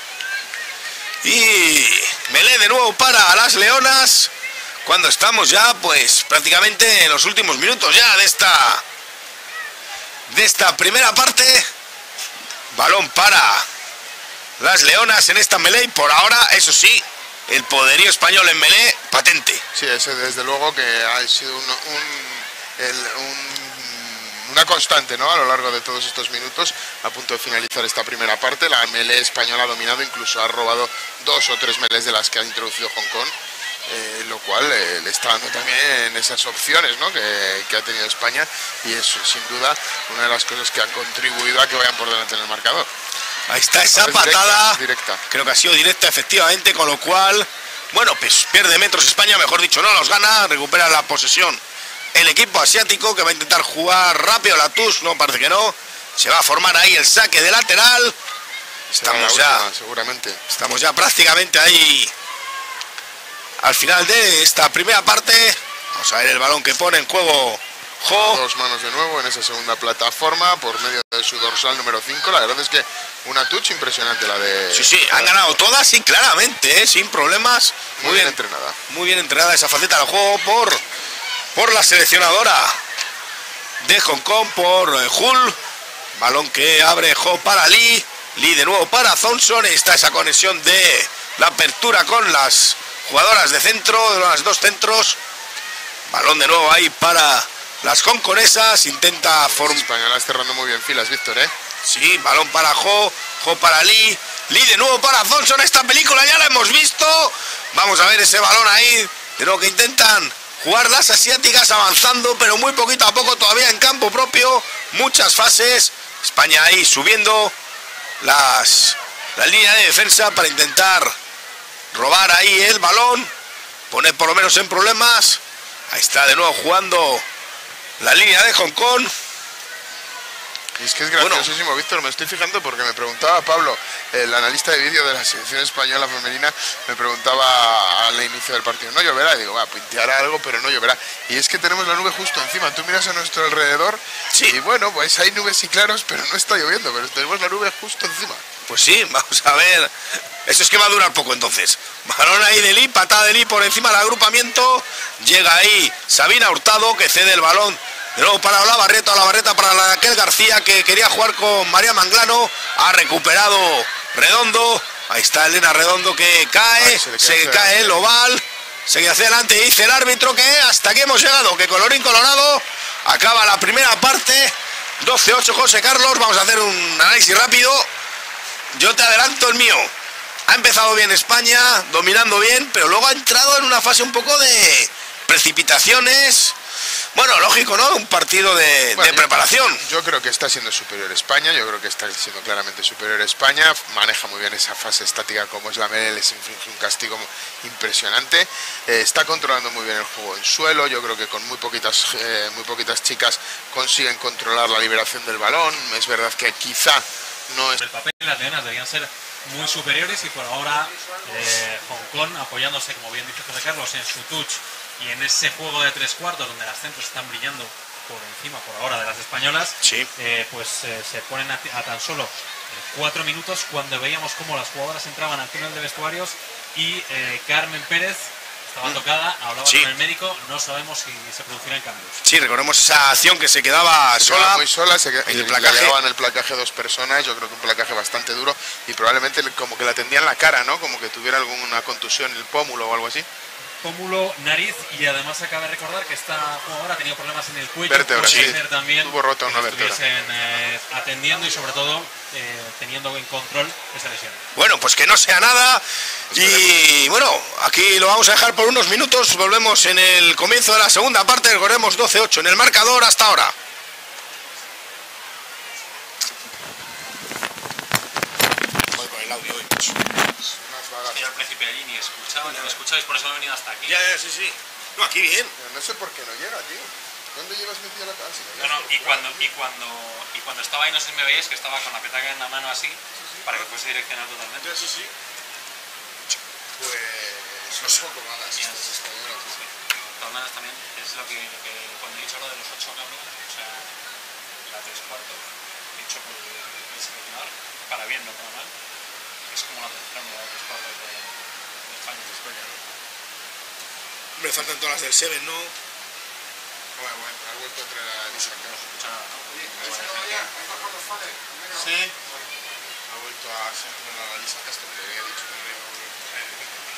Y melee de nuevo para las leonas, cuando estamos ya pues prácticamente en los últimos minutos ya de esta de esta primera parte. Balón para las leonas en esta melee y por ahora, eso sí, el poderío español en melee patente. Sí, ese desde luego que ha sido un, un, el, un una constante, ¿no?, a lo largo de todos estos minutos. A punto de finalizar esta primera parte, la melee española ha dominado, incluso ha robado dos o tres melees de las que ha introducido Hong Kong. eh, lo cual eh, le está dando también esas opciones, ¿no? que, que ha tenido España, y es sin duda una de las cosas que han contribuido a que vayan por delante en el marcador. Ahí está esa Es patada, directa, directa. Creo que ha sido directa efectivamente, con lo cual, bueno, pues pierde metros España, mejor dicho, no los gana, recupera la posesión el equipo asiático, que va a intentar jugar rápido la T U S, no, parece que no, se va a formar ahí el saque de lateral, estamos ya, última, seguramente. estamos ya prácticamente ahí al final de esta primera parte. Vamos a ver el balón que pone en juego Jo. Dos manos de nuevo en esa segunda plataforma por medio de su dorsal número cinco. La verdad es que una touch impresionante la de... Sí, sí, han ganado todas y claramente, ¿eh? Sin problemas. Muy, muy bien, bien entrenada. Muy bien entrenada esa faceta del juego por, por la seleccionadora de Hong Kong, por eh, Hull. Balón que abre Jo para Lee. Lee de nuevo para Thompson. Está esa conexión de la apertura con las jugadoras de centro, de los dos centros. Balón de nuevo ahí para las hongkonesas. Intenta formar. Españolas cerrando muy bien filas, Víctor, ¿eh? Sí, balón para Jo, Jo para Lee, Lee de nuevo para Thompson. Esta película ya la hemos visto. Vamos a ver ese balón ahí, de lo que intentan jugar las asiáticas, avanzando, pero muy poquito a poco todavía en campo propio. Muchas fases. España ahí subiendo las, la línea de defensa para intentar robar ahí el balón, poner por lo menos en problemas. Ahí está de nuevo jugando la línea de Hong Kong. Y es que es graciosísimo, bueno, Víctor, me estoy fijando porque me preguntaba Pablo, el analista de vídeo de la selección española femenina, me preguntaba al inicio del partido, ¿no lloverá? Y digo, va, pinteará algo, pero no lloverá. Y es que tenemos la nube justo encima, tú miras a nuestro alrededor, sí, y bueno, pues hay nubes y claros, pero no está lloviendo, pero tenemos la nube justo encima. Pues sí, vamos a ver. Eso es que va a durar poco entonces. Balón ahí de Lee, patada de Lee por encima del agrupamiento. Llega ahí Sabina Hurtado, que cede el balón de nuevo para Olavarrieta, Olavarrieta para Raquel García, que quería jugar con María Manglano. Ha recuperado Redondo. Ahí está Elena Redondo, que cae. Ay, se, se cae el oval. Sigue hacia adelante y dice el árbitro que hasta aquí hemos llegado, que colorín colorado. Acaba la primera parte. doce ocho, José Carlos. Vamos a hacer un análisis rápido. Yo te adelanto el mío. Ha empezado bien España, dominando bien, pero luego ha entrado en una fase un poco de precipitaciones. Bueno, lógico, ¿no? Un partido de, bueno, de preparación. Yo, yo creo que está siendo superior España, yo creo que está siendo claramente superior España. Maneja muy bien esa fase estática como es la Mele, les inflige un castigo impresionante. Eh, está controlando muy bien el juego en suelo, yo creo que con muy poquitas, eh, muy poquitas chicas consiguen controlar la liberación del balón. Es verdad que quizá no es... El papel y las leonas debían ser muy superiores y por ahora eh, Hong Kong apoyándose, como bien dice José Carlos, en su touch y en ese juego de tres cuartos donde las centros están brillando por encima por ahora de las españolas, sí. eh, pues eh, se ponen a, a tan solo eh, cuatro minutos cuando veíamos cómo las jugadoras entraban al túnel de vestuarios y eh, Carmen Pérez estaba tocada, hablaba sí. con el médico, no sabemos si se producirán cambios. Sí, recordemos esa acción que se quedaba se sola. Quedaba muy sola, se quedaba, el y placaje. Le daban el placaje dos personas, yo creo que un placaje bastante duro y probablemente como que la tendían la cara, ¿no? Como que tuviera alguna contusión en el pómulo o algo así. Pómulo, nariz y además se acaba de recordar que esta jugadora ha tenido problemas en el cuello. Vértebra, sí. También tuvo rota una vértebra. Eh, atendiendo y sobre todo eh, teniendo en control esa lesión. Bueno, pues que no sea nada. Y bueno, aquí lo vamos a dejar por unos minutos. Volvemos en el comienzo de la segunda parte. Recordemos doce ocho en el marcador hasta ahora. Voy con el audio hoy. Yo al principio allí ni escuchaba, ni me escucháis, por eso me he venido hasta aquí. Ya, ya, sí, sí. No, aquí bien. Pero no sé por qué no llega, tío. ¿Dónde llevas metido la casa? No, no, y cuando, y, cuando, y cuando estaba ahí, no sé si me veíais, que estaba con la petaca en la mano así, sí, sí, para que fuese direccionado totalmente. Ya, sí, sí. Pues son un poco malas estas españolas. Sí. De todas maneras también es lo que, lo que cuando he dicho lo de los ocho cambios, o sea, la tres cuartos, dicho por el, el seleccionador, para bien, no para mal, es como la tercera unidad de tres cuartos de, de España, de España, ¿no? Me faltan todas las del Seven, ¿no? Bueno, bueno, ha vuelto a traer a Lisa, que no se escucha nada, ¿no? Sí. Ha vuelto a centrar a Lisa Castro, que le había dicho que no le iba a volver a traer.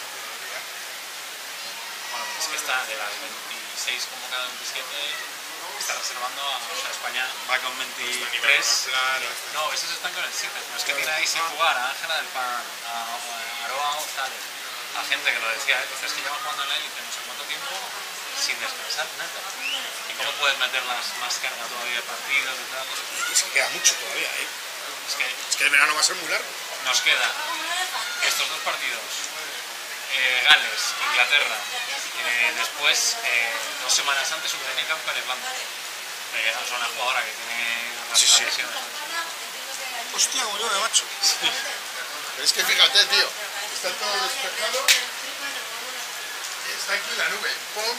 Bueno, pues es que está de las veintiséis convocadas veintisiete, está reservando a, o sea, España va con veintitrés. No, esos están con el siete, pero es que tiene ahí sin jugar a Ángela del Pan, a Aroa González, a a gente que lo decía, ¿eh? Dices que llevas jugando en la élite no sé cuánto tiempo sin descansar nada. ¿Y cómo puedes meter las, más carga todavía de partidos y tal? Es que queda mucho todavía, ¿eh? Es que, es que el verano va a ser muy largo. Nos queda estos dos partidos, eh, Gales, Inglaterra, eh, después, eh, dos semanas antes, Ucrania y Campo en Irlanda. Eh, es una jugadora que tiene las sí, sí. lesiones. Hostia, boludo, de macho. Pero es que fíjate, tío, está todo despejado y está aquí la nube. ¡Pum!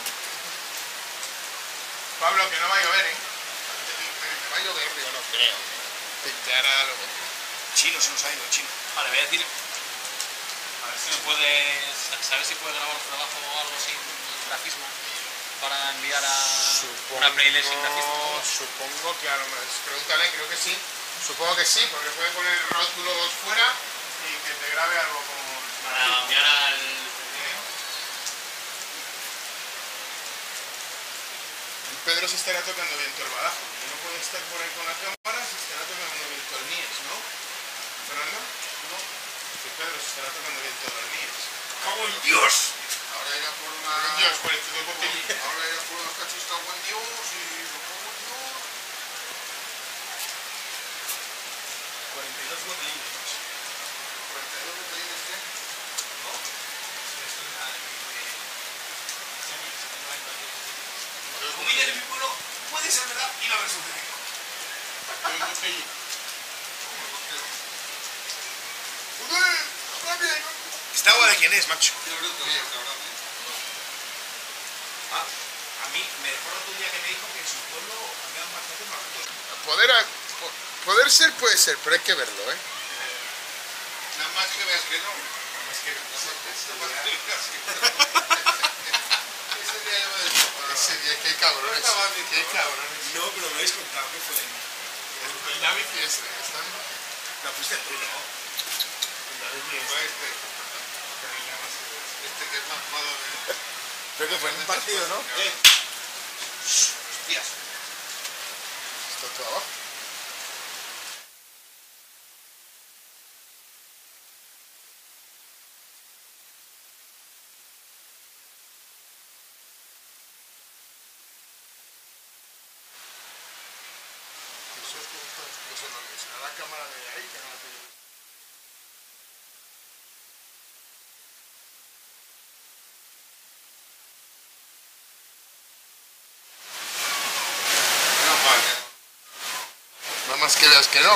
Pablo, que no va a llover, ¿eh? ¿Va a llover? Digo, no creo. Pintará algo. Chino se nos ha ido, chino. Vale, voy a decir, a ver si me puedes, ¿sabes si puedes grabar un trabajo o algo sin grafismo para enviar a Supongo, una playlist sin grafismo? supongo que a lo mejor, pregúntale, creo que sí. Supongo que sí, porque puede poner rótulos fuera y que te grabe algo como... Para enviar al... Pedro se estará tocando viento el badajo. Como no puede estar por ahí con la cámara, se estará tocando viento el Mies, ¿no? ¿Fernando? No. Que Pedro se estará tocando viento el Mies. ¡Cago en Dios! Ahora irá por una... Dios, por el todo botellín. Ahora irá por unos cachos cago en Dios y... lo cago en Dios. cuarenta y dos botellines. cuarenta y dos botellines, ¿qué? ¿No? Es una... Comida de mi pueblo puede ser verdad y no haber sucedido. Un botellín. ¿Esta agua de quién es, macho? Yo creo que bien, cabrón. Ah, a mí me recuerdo un día que me dijo que en su pueblo habían bastantes marruecos. Poder, a- po- poder ser puede ser, pero hay que verlo, ¿eh? Nada más que veas que no. Nada más que... Nada más que veas que no. Ese día yo me descojonaba. Ese día, qué cabrones. Estaba bien, Qué cabrón. cabrones. No, pero me habéis contado que fue en... El David y ese, están... No, fuiste tú, ¿no? Fue este. Este que es más malo de... Creo que fue en un partido, ¿no? Eh. Hostias. Está todo abajo. Eso es como eso no, será la cámara de ahí que no la tiene. Menos mal que no. Nada más que veas que no.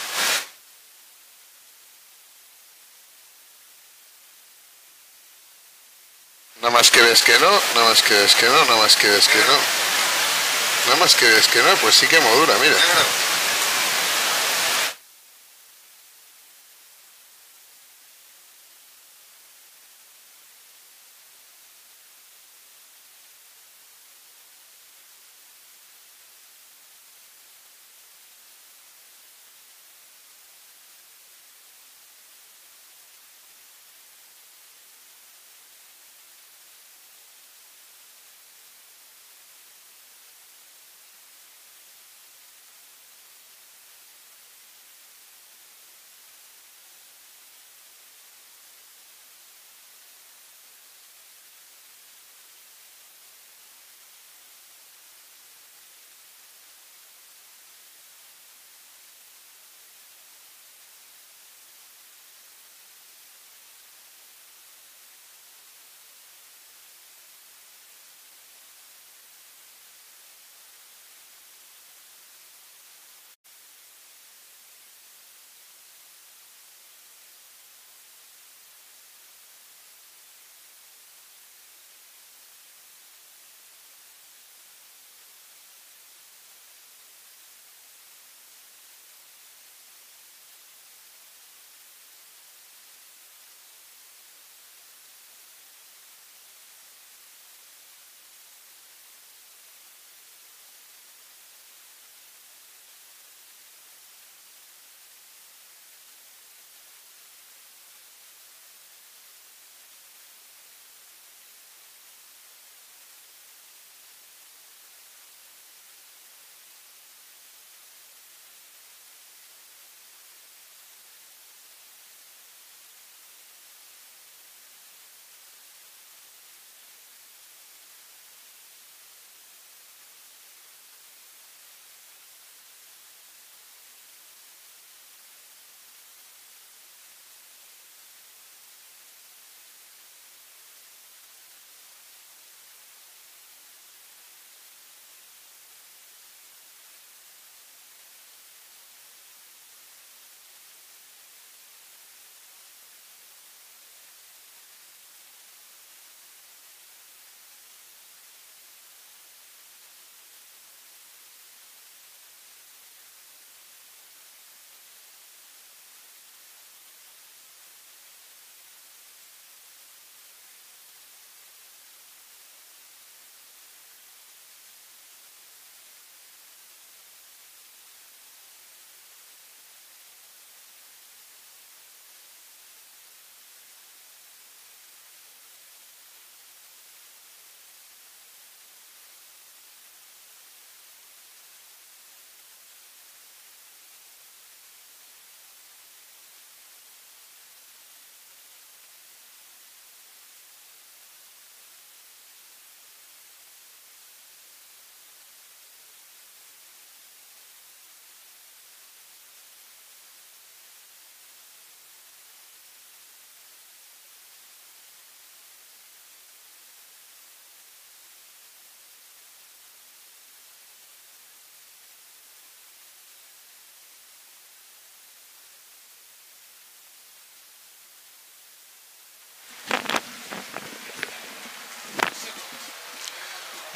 Nada más que ves que no, nada más que ves que no, nada más que ves que no. Nada más que ves que no, pues sí que modura, mira. Negro.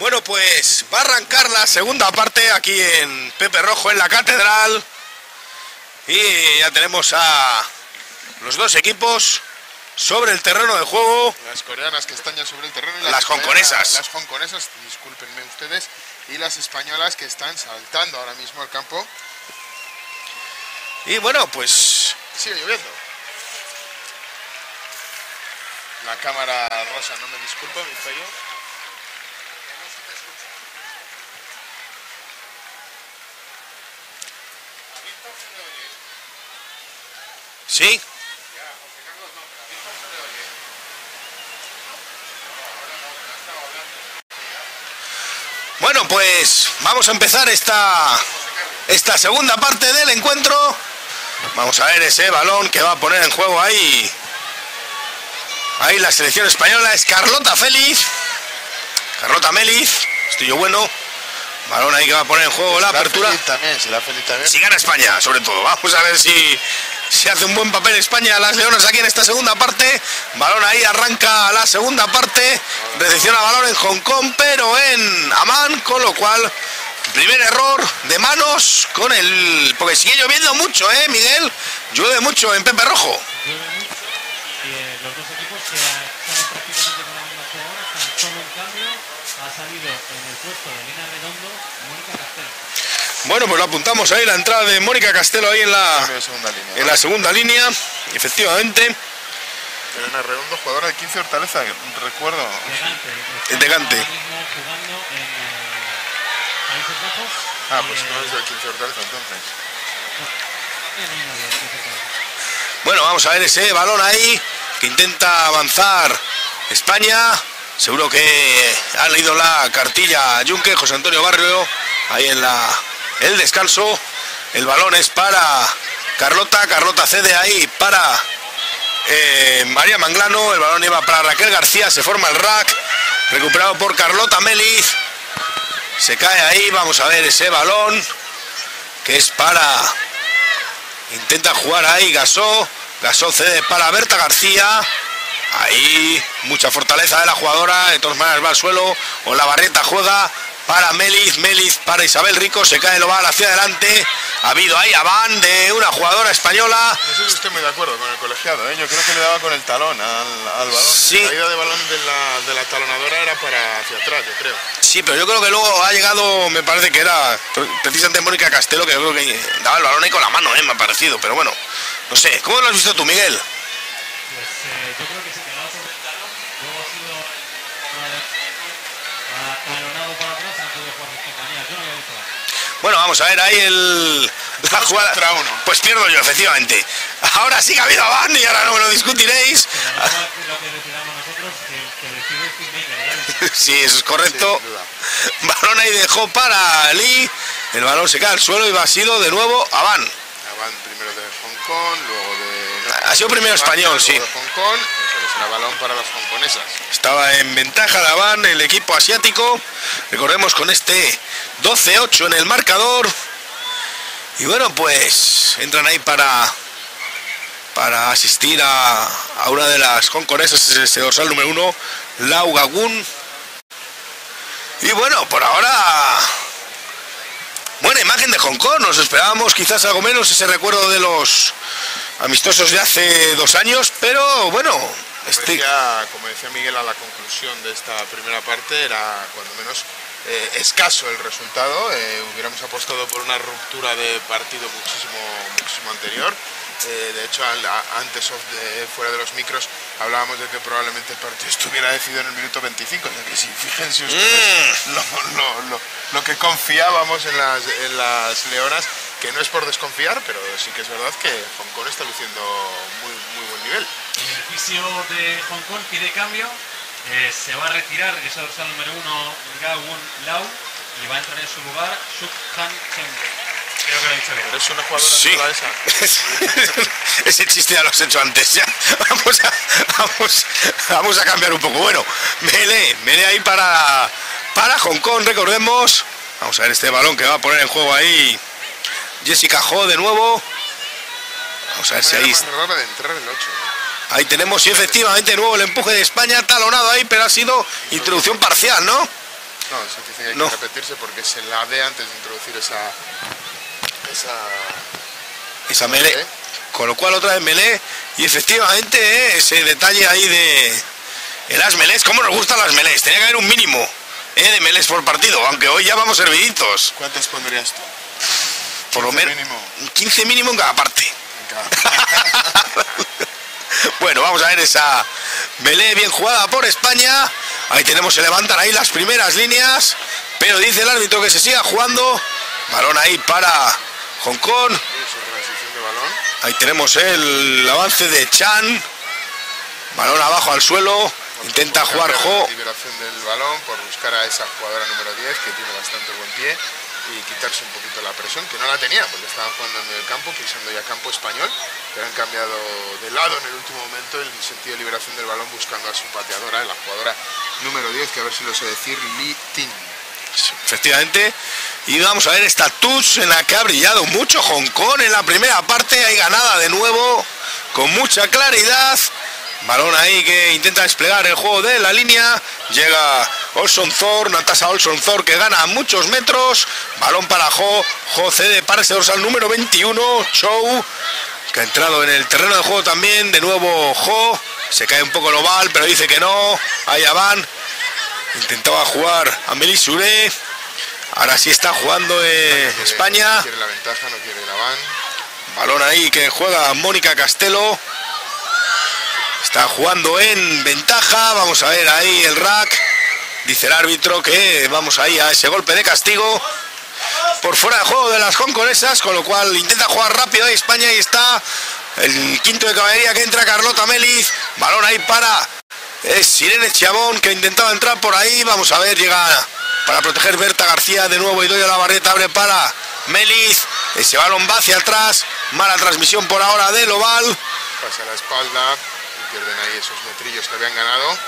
Bueno, pues va a arrancar la segunda parte aquí en Pepe Rojo, en la Catedral. Y ya tenemos a los dos equipos sobre el terreno de juego. Las coreanas que están ya sobre el terreno. Y las hongkonesas. Las hongkonesas, discúlpenme ustedes. Y las españolas que están saltando ahora mismo al campo. Y bueno, pues... Sigue lloviendo. La cámara rosa no me disculpa, mi fallo. ¿Sí? Bueno, pues vamos a empezar esta, esta segunda parte del encuentro. Vamos a ver ese balón que va a poner en juego ahí. Ahí la selección española es Carlota Félix. Carlota Méliz, estoy yo bueno. Balón ahí que va a poner en juego la apertura. También, será Félix también. Si gana España, sobre todo. Vamos a ver si, si hace un buen papel España, las Leonas aquí en esta segunda parte. Balón ahí, arranca la segunda parte. Recepciona balón en Hong Kong, pero en Amán, con lo cual, primer error de manos con el... Porque sigue lloviendo mucho, ¿eh, Miguel? Llueve mucho en Pepe Rojo. Llueve mucho y eh, los dos equipos que están prácticamente con la misma jugadora, están solo un cambio. Ha salido en el puesto de Elena Redondo, Mónica Castelo. Bueno, pues lo apuntamos ahí, la entrada de Mónica Castelo ahí en la, segunda línea, en la segunda línea, efectivamente. Elena Redondo, jugadora de quince Hortaleza, recuerdo. Elegante. El Tegante. Ahora mismo jugando en eh, Países Bajos. Ah, y, pues no eh, es del quince Hortaleza entonces. en línea de quince Hortaleza. Bueno, vamos a ver ese balón ahí, que intenta avanzar España. Seguro que ha leído la cartilla Junque, José Antonio Barrio, ahí en la el descanso. El balón es para Carlota, Carlota cede ahí para eh, María Manglano, el balón iba para Raquel García, se forma el rack, recuperado por Carlota Méliz, se cae ahí, vamos a ver ese balón, que es para, intenta jugar ahí Gasó, Gasó cede para Berta García. Ahí mucha fortaleza de la jugadora, de todas maneras va al suelo, o la barreta juega para Méliz, Méliz para Isabel Rico, se cae el oval hacia adelante, ha habido ahí aván de una jugadora española. No sé si estoy muy de acuerdo con el colegiado, ¿eh? Yo creo que le daba con el talón al, al balón. Sí. La caída de balón de la, de la talonadora era para hacia atrás, yo creo. Sí, pero yo creo que luego ha llegado, me parece que era precisamente Mónica Castelo, que yo creo que daba el balón ahí con la mano, ¿eh? Me ha parecido, pero bueno, no sé, ¿cómo lo has visto tú, Miguel? Pues eh, yo creo que se quedaba sobre el talón, luego ha sido talonado para atrás y no pudo jugar sus compañías. Yo no había visto nada. Bueno, vamos a ver ahí el... la jugada. contra uno. Pues pierdo yo, efectivamente. Ahora sí que ha habido aván y ahora no me lo discutiréis. Pero no lo que decidamos nosotros, que, que decide el filmmaker, ¿verdad? Sí, eso es correcto. Sí, sin duda. Balón ahí dejó para Lee. El balón se cae al suelo y va sido de nuevo aván. Van primero de Hong Kong, luego de... Ha sido primero español, sí. De Hong Kong, eso será balón para las hongkonesas. Estaba en ventaja de aván el equipo asiático. Recordemos con este doce ocho en el marcador. Y bueno, pues entran ahí para, para asistir a, a una de las hongkonesas, ese dorsal número uno, Lau Gagun. Y bueno, por ahora... buena imagen de Hong Kong, nos esperábamos quizás algo menos ese recuerdo de los amistosos de hace dos años, pero bueno, este... Decía, como decía Miguel, a la conclusión de esta primera parte era cuando menos eh, escaso el resultado. Eh, hubiéramos apostado por una ruptura de partido muchísimo, muchísimo anterior. Eh, de hecho, al, a, antes of de, fuera de los micros hablábamos de que probablemente el partido estuviera decidido en el minuto veinticinco. O sea que sí, fíjense ustedes Mm. lo, lo, lo, lo que confiábamos en las, en las leonas, que no es por desconfiar, pero sí que es verdad que Hong Kong está luciendo muy, muy buen nivel. El fisio de Hong Kong pide cambio, eh, se va a retirar ese dorsal número uno, Ga-Wun Lau, y va a entrar en su lugar Suk Han Cheng. Creo que lo he dicho bien. Pero es una jugadora Sí. sola esa. Ese chiste ya lo has hecho antes. Ya. Vamos, a, vamos, vamos a cambiar un poco. Bueno, Mele, Mele ahí para, para Hong Kong, recordemos. Vamos a ver este balón que va a poner en juego ahí Jessica Ho de nuevo. Vamos a ver si ahí, Más rara de entrar el ocho. ahí tenemos, y efectivamente de nuevo el empuje de España, talonado ahí, pero ha sido introducción parcial, ¿no? No, eso dice que hay No. que repetirse porque es en la D antes de introducir esa... esa... esa melee. ¿Eh? Con lo cual otra vez melee. Y efectivamente, eh, ese detalle ahí de... en las melees, ¿cómo nos gustan las melees? Tenía que haber un mínimo eh, de melees por partido, aunque hoy ya vamos serviditos. ¿Cuántas pondrías tú? Por lo menos mínimo. quince mínimo en cada parte. En cada- Bueno, vamos a ver esa melee bien jugada por España. Ahí tenemos, se levantan ahí las primeras líneas, pero dice el árbitro que se siga jugando. Balón ahí para Hong Kong. Esa transición de balón. Ahí tenemos el avance de Chan. Balón abajo al suelo. Intenta Por jugar cambiar Jo. la liberación del balón, por buscar a esa jugadora número diez que tiene bastante buen pie y quitarse un poquito la presión, que no la tenía porque estaban jugando en el campo, pisando ya campo español, pero han cambiado de lado en el último momento el sentido de liberación del balón buscando a su pateadora, la jugadora número diez, que a ver si lo sé decir, Li Tin. Efectivamente. Y vamos a ver esta touch en la que ha brillado mucho Hong Kong en la primera parte. Hay ganada de nuevo con mucha claridad. Balón ahí que intenta desplegar el juego de la línea. Llega Olson Thor, Natasha Olson Thor, que gana muchos metros. Balón para Jo. Jo cede para ese dorsal número veintiuno. Chou, que ha entrado en el terreno de juego también. De nuevo Jo. Se cae un poco el oval, pero dice que no. Allá van. Intentaba jugar Amélie Souré. Ahora sí está jugando eh, Quiere- España. Quiere la ventaja, no quiere la van. Balón ahí que juega Mónica Castelo. Está jugando en ventaja. Vamos a ver ahí el rack. Dice el árbitro que vamos ahí a ese golpe de castigo. Por fuera de juego de las hongkonesas, con lo cual intenta jugar rápido ahí España. Y está el quinto de caballería que entra, Carlota Meliz. Balón ahí para es Sirene Chabón, que intentaba entrar por ahí. Vamos a ver, llega para proteger Berta García de nuevo. Y doy a la barreta, abre para Meliz. Ese balón va hacia atrás. Mala transmisión por ahora del oval. Pasa la espalda y pierden ahí esos metrillos que habían ganado.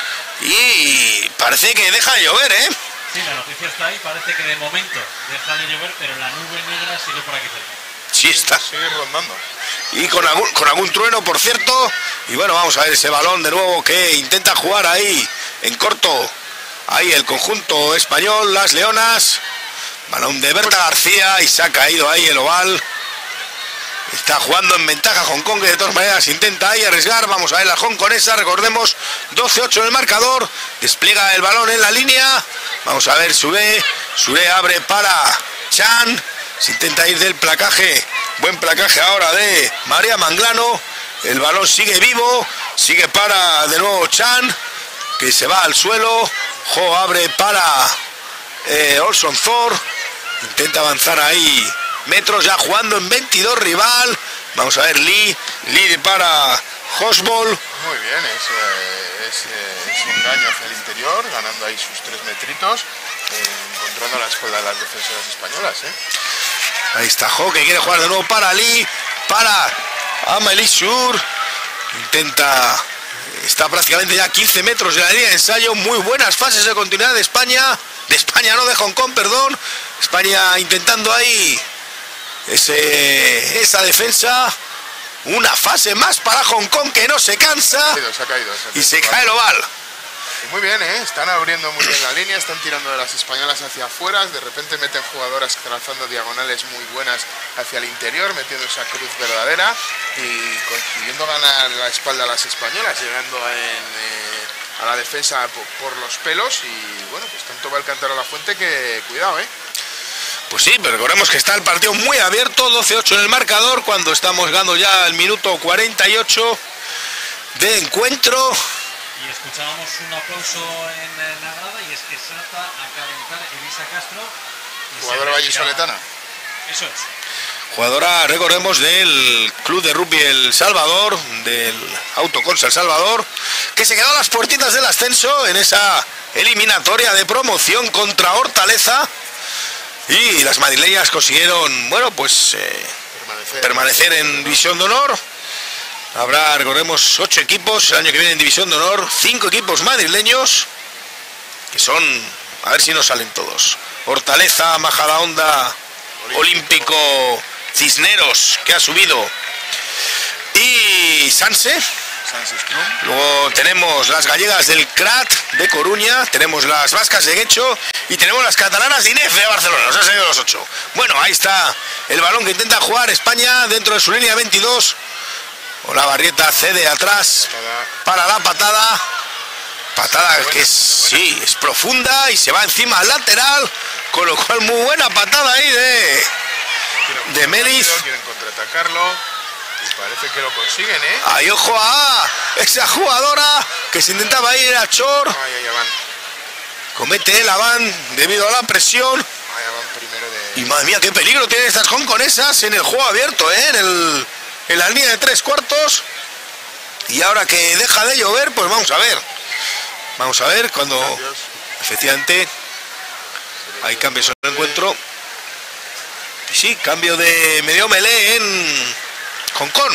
Y parece que deja de llover, ¿eh? Sí, la noticia está ahí, parece que de momento deja de llover, pero la nube negra sigue por aquí cerca. Sí está. Sigue rondando. Y con algún, con algún trueno, por cierto. Y bueno, vamos a ver ese balón de nuevo que intenta jugar ahí en corto. Ahí el conjunto español, las Leonas. Balón de Berta García y se ha caído ahí el oval. Está jugando en ventaja Hong Kong, que de todas maneras intenta ahí arriesgar. Vamos a ver la hongkonesa, recordemos, doce ocho en el marcador. Despliega el balón en la línea. Vamos a ver, Sube. Sube abre para Chan. Se intenta ir del placaje. Buen placaje ahora de María Manglano. El balón sigue vivo. Sigue para de nuevo Chan, que se va al suelo. Jo abre para eh, Olson Thor. Intenta avanzar ahí metros, ya jugando en veintidós rival. Vamos a ver Lee. Lee para Hosbol. Muy bien, ese, ese, ese engaño hacia el interior, ganando ahí sus tres metritos, eh, encontrando la espalda de las defensoras españolas. ¿eh? Ahí está Jo, que quiere jugar de nuevo para Lee. Para Amélie Sour. Intenta... Está prácticamente ya a quince metros de la línea de ensayo. Muy buenas fases de continuidad de España. De España, no, de Hong Kong, perdón. España intentando ahí ese, esa defensa. Una fase más para Hong Kong, que no se cansa. Se ha caído, se ha caído, se ha Y se caído. cae el oval. Y muy bien, ¿eh? Están abriendo muy bien la línea, están tirando de las españolas hacia afuera, de repente meten jugadoras trazando diagonales muy buenas hacia el interior, metiendo esa cruz verdadera y consiguiendo ganar la espalda a las españolas, llegando en, eh, a la defensa por, por los pelos y bueno, pues tanto va el cántaro a la fuente que cuidado, ¿eh? Pues sí, pero recordemos que está el partido muy abierto, doce ocho en el marcador, cuando estamos ganando ya el minuto cuarenta y ocho de encuentro. Y escuchábamos un aplauso en, en la grada y es que salta a calentar Elisa Castro. y se Jugadora retiraba. vallisoletana. Eso es. Jugadora, recordemos, del Club de Rugby El Salvador, del Autoconsa El Salvador, que se quedó a las puertitas del ascenso en esa eliminatoria de promoción contra Hortaleza. Y las madrileñas consiguieron, bueno, pues eh, Permanecer. permanecer en División de Honor. Habrá, recordemos, ocho equipos el año que viene en División de Honor, cinco equipos madrileños, que son, a ver si nos salen todos. Hortaleza, Majadahonda, Olímpico, Cisneros, que ha subido, y Sanse, Luego tenemos las gallegas del Crat de Coruña, tenemos las vascas de Guecho y tenemos las catalanas de Inef de Barcelona. Nos han salido los ocho. Bueno, ahí está el balón que intenta jugar España dentro de su línea veintidós. Olavarrieta cede atrás para la patada. Patada que es, sí, es profunda y se va encima al lateral. Con lo cual muy buena patada ahí de, de Meliz. Quieren contraatacarlo y parece que lo consiguen, ¿eh? Ahí ojo a esa jugadora que se intentaba ir a Chor. Ahí, ahí van. Comete el Aván debido a la presión. Ahí van primero de... Y madre mía, qué peligro tienen estas hongkonesas en el juego abierto, ¿eh? En, el, en la línea de tres cuartos. Y ahora que deja de llover, pues vamos a ver. Vamos a ver cuando Cambios. efectivamente hay cambios en el encuentro. Y sí, cambio de medio melee en Hong Kong.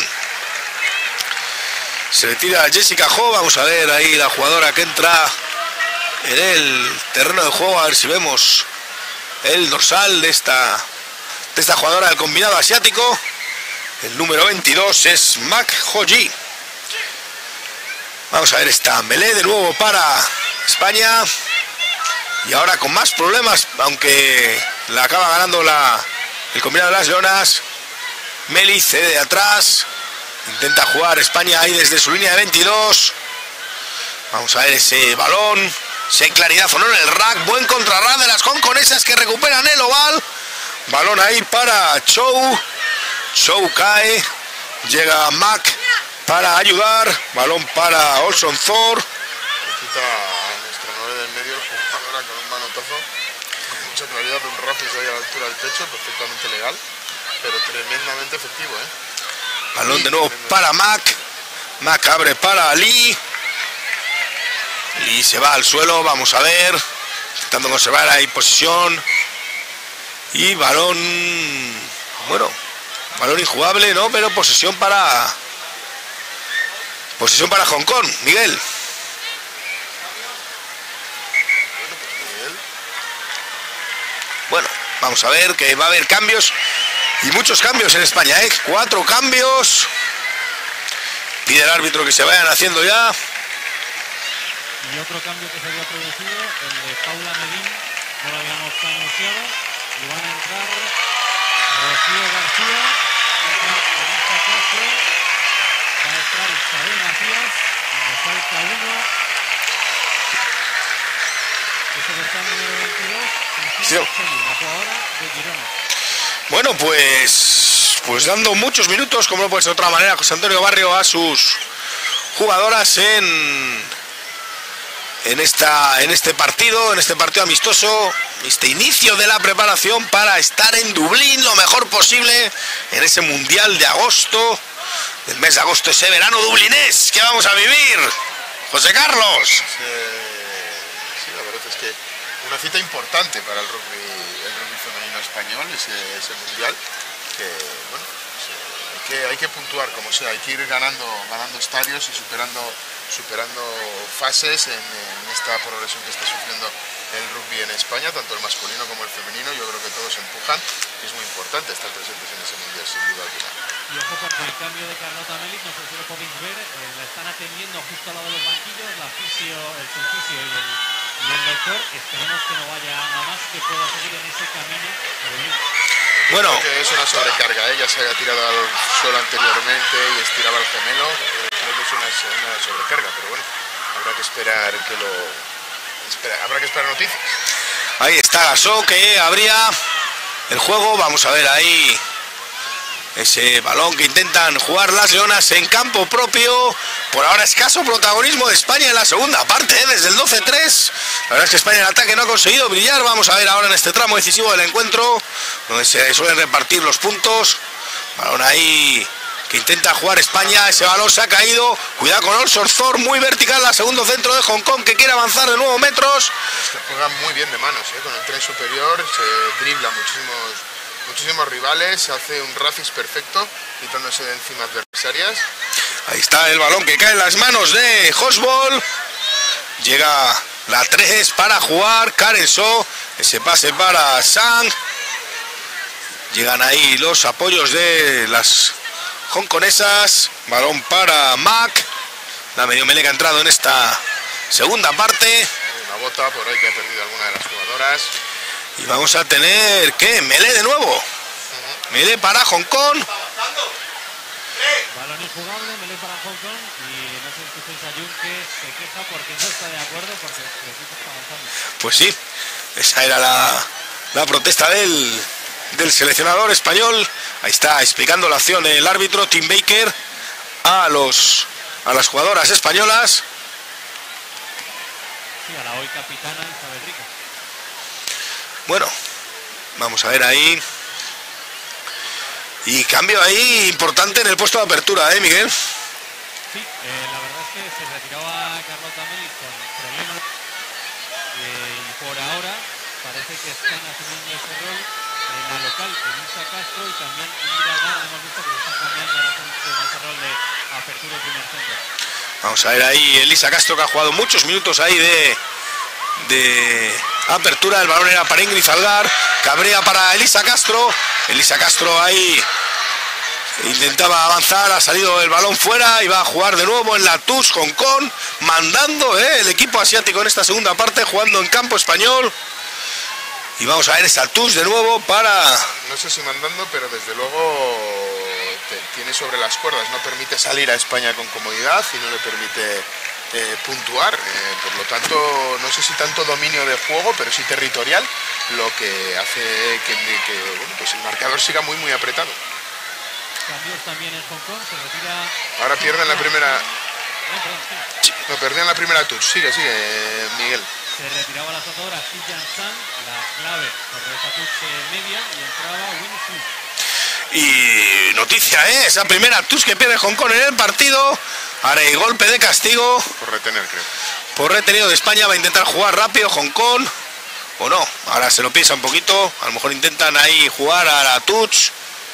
Se le tira a Jessica Ho. Vamos a ver ahí la jugadora que entra en el terreno de juego. A ver si vemos el dorsal de esta, de esta jugadora del combinado asiático. El número veintidós es Mak Ho-ji. Vamos a ver esta melee de nuevo para España. Y ahora con más problemas, aunque la acaba ganando la, el combinado de las leonas. Meli cede de atrás. Intenta jugar España ahí desde su línea de veintidós. Vamos a ver ese balón. Si hay claridad o no en el rack. Buen contrarrack de las hongkonesas que recuperan el oval. Balón ahí para Chou. Chou cae. Llega Mac para ayudar. Balón para Olson Thor. Quita a nuestra nueve del medio, jugadora con un manotazo. Con mucha claridad, un rafis ahí a la altura del pecho, perfectamente legal. Pero tremendamente efectivo, ¿eh? Balón de nuevo para Mac. Mac abre para Lee. Lee se va al suelo, vamos a ver. Intentando conservar ahí posición. Y balón... Bueno, balón injugable, ¿no? Pero posesión para... Posesión para Hong Kong, Miguel. Bueno, vamos a ver que va a haber cambios. Y muchos cambios en España, ¿eh? Cuatro cambios. Pide el árbitro que se vayan haciendo ya. Y otro cambio que se había producido, el de Paula Medín, no lo habíamos anunciado. Y van a entrar Rocío García, entra Elisa Castro, va a entrar Isabel Macías, me falta uno. Ese es el cambio número veintidós, Sí. la jugadora de Girona. Bueno, pues, pues dando muchos minutos, como no puede ser de otra manera, José Antonio Barrio a sus jugadoras en, en, esta, en este partido, en este partido amistoso, este inicio de la preparación para estar en Dublín lo mejor posible en ese Mundial de agosto, del mes de agosto, ese verano dublinés que vamos a vivir. José Carlos. Sí, sí, la verdad es que una cita importante para el rugby, el rugby femenino español, ese, ese mundial, que bueno, pues, hay, que, hay que puntuar como sea, hay que ir ganando, ganando estadios y superando, superando fases en, en esta progresión que está sufriendo el rugby en España, tanto el masculino como el femenino. Yo creo que todos empujan y es muy importante estar presentes en ese mundial, sin duda alguna. Y ojo porque el cambio de Carlota Meliz, no sé si lo podéis ver, eh, la están atendiendo justo al lado de los banquillos, la fisio, el subfisio y el, y el doctor. Esperemos que no vaya a más, que pueda seguir en ese camino. Bueno, Creo que es una sobrecarga, ¿eh? Ya se había tirado al suelo anteriormente y estiraba el gemelo. Eh, creo que es una, una sobrecarga, pero bueno, habrá que esperar que lo... Espera, habrá que esperar noticias. ahí está Gasó que abría el juego. Vamos a ver ahí ese balón que intentan jugar las leonas en campo propio. Por ahora escaso protagonismo de España en la segunda parte, ¿eh? Desde el doce tres. La verdad es que España en ataque no ha conseguido brillar. Vamos a ver ahora en este tramo decisivo del encuentro, donde se suelen repartir los puntos. Balón ahí que intenta jugar España. Ese balón se ha caído. Cuidado con Olson Thor, muy vertical la segundo centro de Hong Kong, que quiere avanzar de nuevo metros. Se juegan muy bien de manos, ¿eh? Con el tren superior se dribla muchísimos, muchísimos rivales, se hace un rafis perfecto, quitándose de encima adversarias. Ahí está el balón que cae en las manos de Hosbol. Llega la tres para jugar Karen So. Ese pase para Sang. Llegan ahí los apoyos de las hongkonesas. Balón para Mac. La medio melé que ha entrado en esta segunda parte. Una bota por ahí que ha perdido alguna de las jugadoras. Y vamos a tener, ¿qué? Melé de nuevo. Uh-huh. Melé para Hong Kong. Balón injugable, Melé para Hong Kong. Y no sé si escucháis a Jun que se queja porque no está de acuerdo porque su equipo está avanzando. Pues sí, esa era la, la protesta del, del seleccionador español. Ahí está explicando la acción el árbitro Tim Baker a, los, a las jugadoras españolas. Sí, a la hoy capitana Isabel Rico. Bueno, vamos a ver ahí. Y cambio ahí importante en el puesto de apertura, ¿eh, Miguel? Sí, eh, la verdad es que se retiraba Carlota Meli con problemas eh, y por ahora parece que están asumiendo ese rol en la local, Elisa Castro y también Indira Gar. Hemos visto que están cambiando en ese rol de apertura y primer centro. Vamos a ver ahí Elisa Castro, que ha jugado muchos minutos ahí de, de apertura. El balón era para Ingrid Algar, cabrea para Elisa Castro. Elisa Castro ahí intentaba avanzar, ha salido el balón fuera y va a jugar de nuevo en la T U S Hong Kong, mandando eh, el equipo asiático en esta segunda parte, jugando en campo español. Y vamos a ver esa T U S de nuevo para... No sé si mandando, pero desde luego te, tiene sobre las cuerdas, no permite salir a España con comodidad y no le permite eh, puntuar. Eh, por lo tanto, no sé si tanto dominio de juego, pero sí territorial, lo que hace que, que bueno, pues el marcador siga muy muy apretado. Cambios también en Hong Kong, se retira... Ahora pierden la primera... No, perdón, sí. No, perdían la primera touch. Sigue, sigue, Miguel. Se retiraba la saltadora Xi Jianshan, la clave sobre esa touch media, y entraba Winnie Su. Y noticia, ¿eh? Esa primera T U S que pierde Hong Kong en el partido. Ahora hay golpe de castigo. Por retener, creo. Por retenido de España, va a intentar jugar rápido Hong Kong. O no, ahora se lo piensa un poquito. A lo mejor intentan ahí jugar a la touch.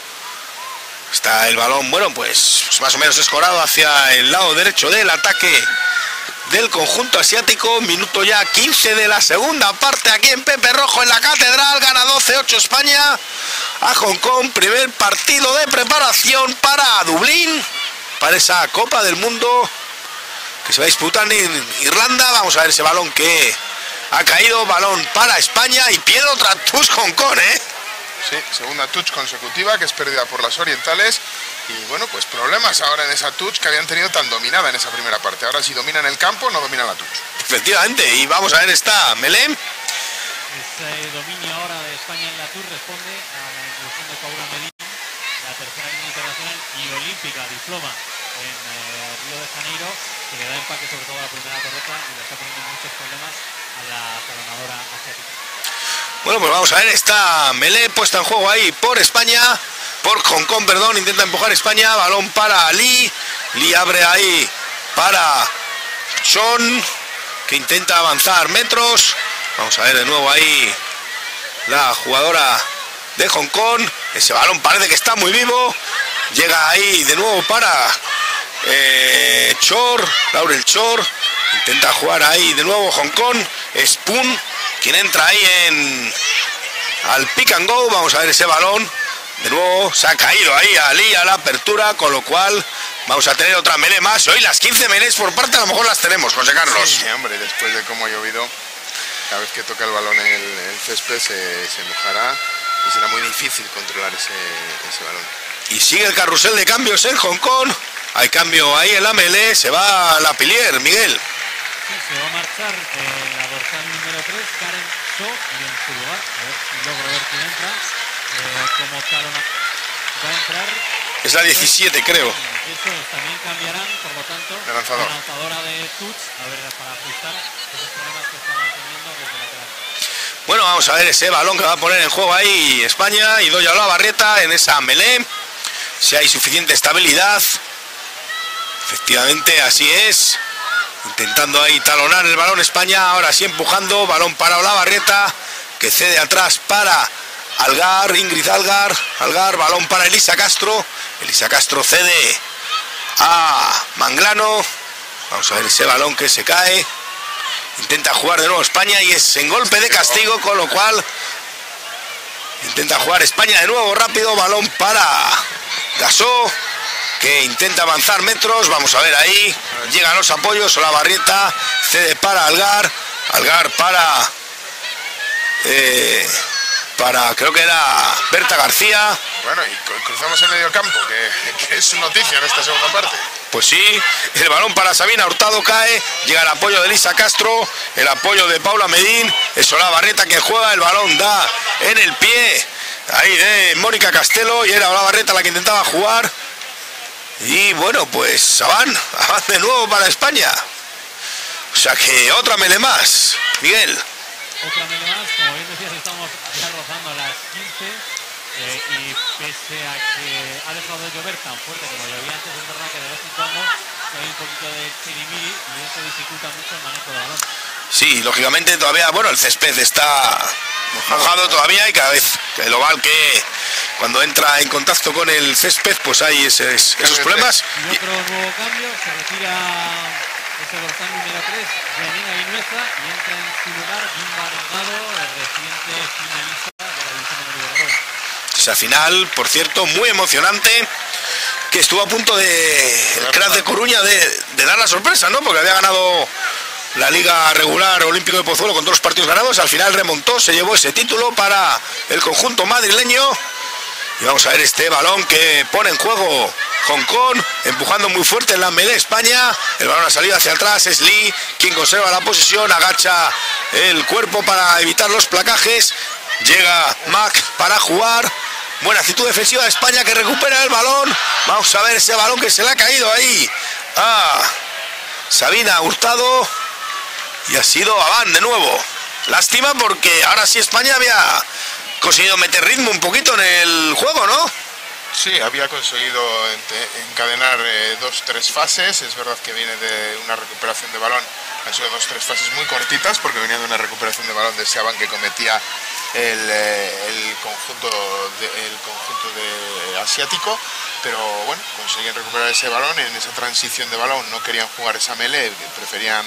Está el balón, bueno, pues, pues más o menos escorado hacia el lado derecho del ataque del conjunto asiático. Minuto ya quince de la segunda parte aquí en Pepe Rojo, en la Catedral. Gana doce ocho España a Hong Kong. Primer partido de preparación para Dublín, para esa Copa del Mundo que se va a disputar en Irlanda. Vamos a ver ese balón que ha caído. Balón para España y pierde otra T U S Hong Kong, ¿eh? Sí, segunda touch consecutiva que es perdida por las orientales y bueno, pues problemas ahora en esa touch que habían tenido tan dominada en esa primera parte. Ahora si dominan el campo, no dominan la touch. Efectivamente, y vamos a ver esta Melé. Ese dominio ahora de España en la touch responde a la inclusión de Paula Medina, la tercera línea internacional y olímpica, diploma en eh, Río de Janeiro, que le da empaque sobre todo a la primera torreta y le está poniendo muchos problemas a la talonadora asiática. Bueno, pues vamos a ver esta Melé puesta en juego ahí por España, por Hong Kong, perdón, intenta empujar España, balón para Lee, Lee abre ahí para Chon, que intenta avanzar metros. Vamos a ver de nuevo ahí la jugadora de Hong Kong, ese balón parece que está muy vivo, llega ahí de nuevo para eh, Chor, Laurel Chor, intenta jugar ahí de nuevo Hong Kong, Spoon, quien entra ahí en al pick and go. Vamos a ver ese balón. De nuevo se ha caído ahí Ali a la apertura, con lo cual vamos a tener otra Melé más. Hoy las quince melés por parte a lo mejor las tenemos, José Carlos. Sí, hombre, después de cómo ha llovido, cada vez que toca el balón en el, el césped se, se mojará y será muy difícil controlar ese, ese balón. Y sigue el carrusel de cambios en Hong Kong. Hay cambio ahí en la Melé. Se va a la Pilier, Miguel. Sí, se va a marchar eh, la dorsal número tres, Karen Shaw, y en su lugar, a ver si logro ver quién entra, eh, como talón va a entrar. Es la diecisiete, creo. Eso es, también cambiarán, por lo tanto, de lanzador. la lanzadora de touch, a ver, para ajustar esos problemas que estaban teniendo desde lateral. Bueno, vamos a ver ese balón que va a poner en juego ahí España. Y Doya Olavarrieta en esa Melé. Si hay suficiente estabilidad. Efectivamente, así es. Intentando ahí talonar el balón España, ahora sí empujando, balón para Olavarrieta, que cede atrás para Algar, Ingrid Algar, Algar, balón para Elisa Castro, Elisa Castro cede a Manglano, vamos a ver ese balón que se cae, intenta jugar de nuevo España y es en golpe de castigo, con lo cual intenta jugar España de nuevo rápido, balón para Gasó, que intenta avanzar metros. Vamos a ver ahí. Llegan los apoyos. Olavarrieta cede para Algar. Algar para... Eh, para, creo que era Berta García. Bueno, y cruzamos el medio campo, que, que es noticia en esta segunda parte. Pues sí, el balón para Sabina Hurtado cae, llega el apoyo de Elisa Castro, el apoyo de Paula Medín, es Olavarrieta que juega, el balón da en el pie, ahí de Mónica Castelo, y era Olavarrieta la que intentaba jugar. Y bueno, pues Abán, Abán de nuevo para España. O sea que otra mele más, Miguel. Otra mele más, como bien decías, estamos ya rozando a las quince. Eh, y pese a que ha dejado de llover tan fuerte como llovía antes, es verdad que de vez en cuando hay un poquito de chirimiri y eso dificulta mucho el manejo del balón. Sí, lógicamente todavía, bueno, el césped está mojado todavía y cada vez el oval que cuando entra en contacto con el césped pues hay esos, esos problemas. Y otro nuevo cambio, se retira ese dorsal número tres, Janina Vinuesa, y entra en su lugar Bimba Delgado, el reciente finalista de la división de Nuevo. Esa final, por cierto, muy emocionante, que estuvo a punto de el Crack de Coruña de, de dar la sorpresa, ¿no? Porque había ganado la Liga Regular Olímpico de Pozuelo con todos los partidos ganados, al final remontó, se llevó ese título para el conjunto madrileño. Y vamos a ver este balón que pone en juego Hong Kong, empujando muy fuerte en la melee España. El balón ha salido hacia atrás, es Lee quien conserva la posesión, agacha el cuerpo para evitar los placajes. Llega Mac para jugar. Buena actitud defensiva de España que recupera el balón. Vamos a ver ese balón que se le ha caído ahí a Sabina Hurtado. Y ha sido Abán de nuevo. Lástima porque ahora sí España había conseguido meter ritmo un poquito en el juego, ¿no? Sí, había conseguido encadenar eh, dos, tres fases. Es verdad que viene de una recuperación de balón. Han sido dos, tres fases muy cortitas porque venía de una recuperación de balón de ese Abán que cometía el, eh, el conjunto de, el conjunto de asiático. Pero bueno, conseguían recuperar ese balón. En esa transición de balón no querían jugar esa melee, preferían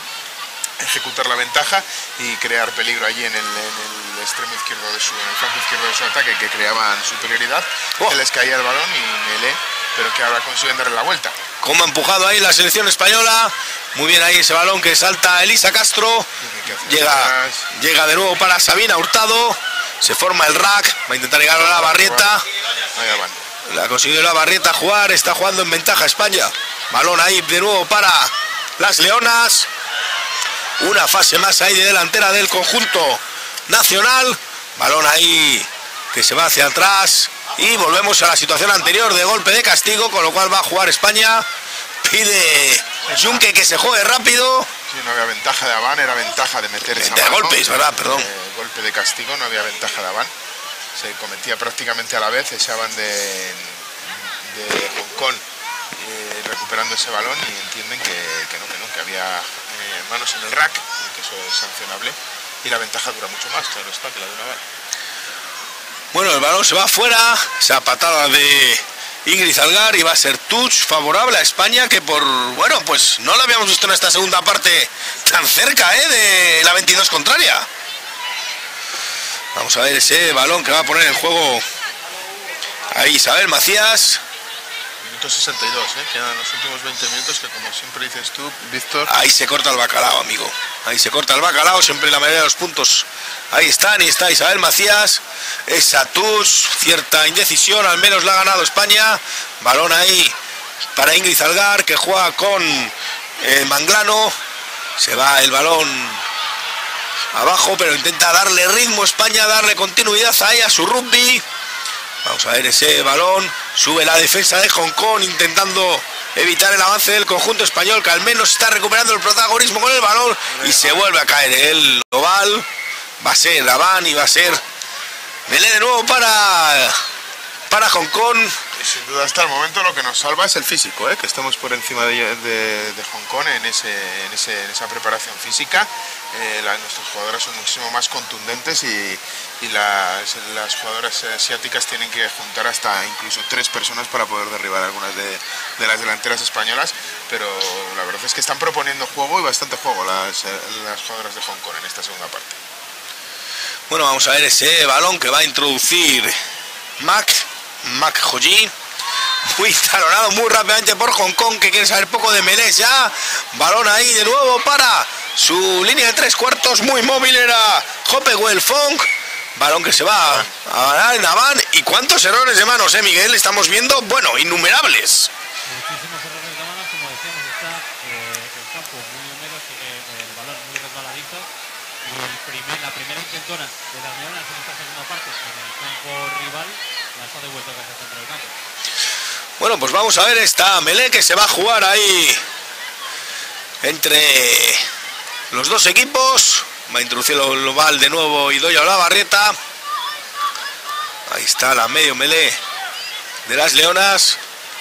ejecutar la ventaja y crear peligro allí en el, en el extremo izquierdo de su, en el flanco izquierdo de su ataque, que creaban superioridad. Oh. Se les caía el balón y melee, pero que ahora consiguen darle la vuelta. Como ha empujado ahí la selección española, muy bien ahí ese balón que salta Elisa Castro, llega, llega de nuevo para Sabina Hurtado, se forma el rack, va a intentar llegar a Olavarrieta, la ha conseguido Olavarrieta jugar, está jugando en ventaja España, balón ahí de nuevo para las Leonas. Una fase más ahí de delantera del conjunto nacional. Balón ahí que se va hacia atrás. Y volvemos a la situación anterior de golpe de castigo, con lo cual va a jugar España. Pide Junque que se juegue rápido. Sí, no había ventaja de Abán, era ventaja de meter esa de mano. golpes, ¿verdad? Perdón. Eh, golpe de castigo, no había ventaja de Abán. Se cometía prácticamente a la vez ese Abán de, de Hong Kong eh, recuperando ese balón y entienden que, que no, que no, que había eh, manos en el rack, que eso es sancionable, y la ventaja dura mucho más, claro está, que la de una bala. Bueno, el balón se va afuera, esa patada de Ingrid Algar, y va a ser touch favorable a España, que por, bueno, pues no lo habíamos visto en esta segunda parte tan cerca, ¿eh? De la veintidós contraria. Vamos a ver ese balón que va a poner en juego ahí Isabel Macías. sesenta y dos, ¿eh? Quedan los últimos veinte minutos que, como siempre dices tú, Víctor... Ahí se corta el bacalao, amigo. Ahí se corta el bacalao, siempre la mayoría de los puntos. Ahí están, y está Isabel Macías. Esa touch, cierta indecisión, al menos la ha ganado España. Balón ahí para Ingrid Algar, que juega con eh, Manglano. Se va el balón abajo, pero intenta darle ritmo España, darle continuidad ahí a su rugby. Vamos a ver ese balón, sube la defensa de Hong Kong intentando evitar el avance del conjunto español, que al menos está recuperando el protagonismo con el balón, y se vuelve a caer el oval. Va a ser Abán y va a ser melee de nuevo para, para Hong Kong. Y sin duda hasta el momento lo que nos salva es el físico, ¿eh? Que estamos por encima de, de, de Hong Kong en, ese, en, ese, en esa preparación física. Eh, la, nuestras jugadoras son muchísimo más contundentes y, y las, las jugadoras asiáticas tienen que juntar hasta incluso tres personas para poder derribar algunas de, de las delanteras españolas, pero la verdad es que están proponiendo juego y bastante juego las, las jugadoras de Hong Kong en esta segunda parte. Bueno, vamos a ver ese balón que va a introducir Mac, Mac Joji. Muy talonado muy rápidamente por Hong Kong, que quiere saber poco de Melés ya. Balón ahí de nuevo para su línea de tres cuartos. Muy móvil era Hopewell Fong. Balón que se va a ganar en Avan. ¿Y cuántos errores de manos, eh, Miguel? Estamos viendo, bueno, innumerables. Muchísimos errores de manos, como decíamos, está eh, el campo muy húmedo, tiene el balón muy resbaladizo. Y el primer, la primera intentona de las Leonas en esta segunda parte en el campo rival las ha devuelto casi al centro del campo. Bueno, pues vamos a ver esta melee que se va a jugar ahí entre los dos equipos. Va a introducir el global de nuevo Idoia Olavarrieta. Ahí está la medio melee de las Leonas.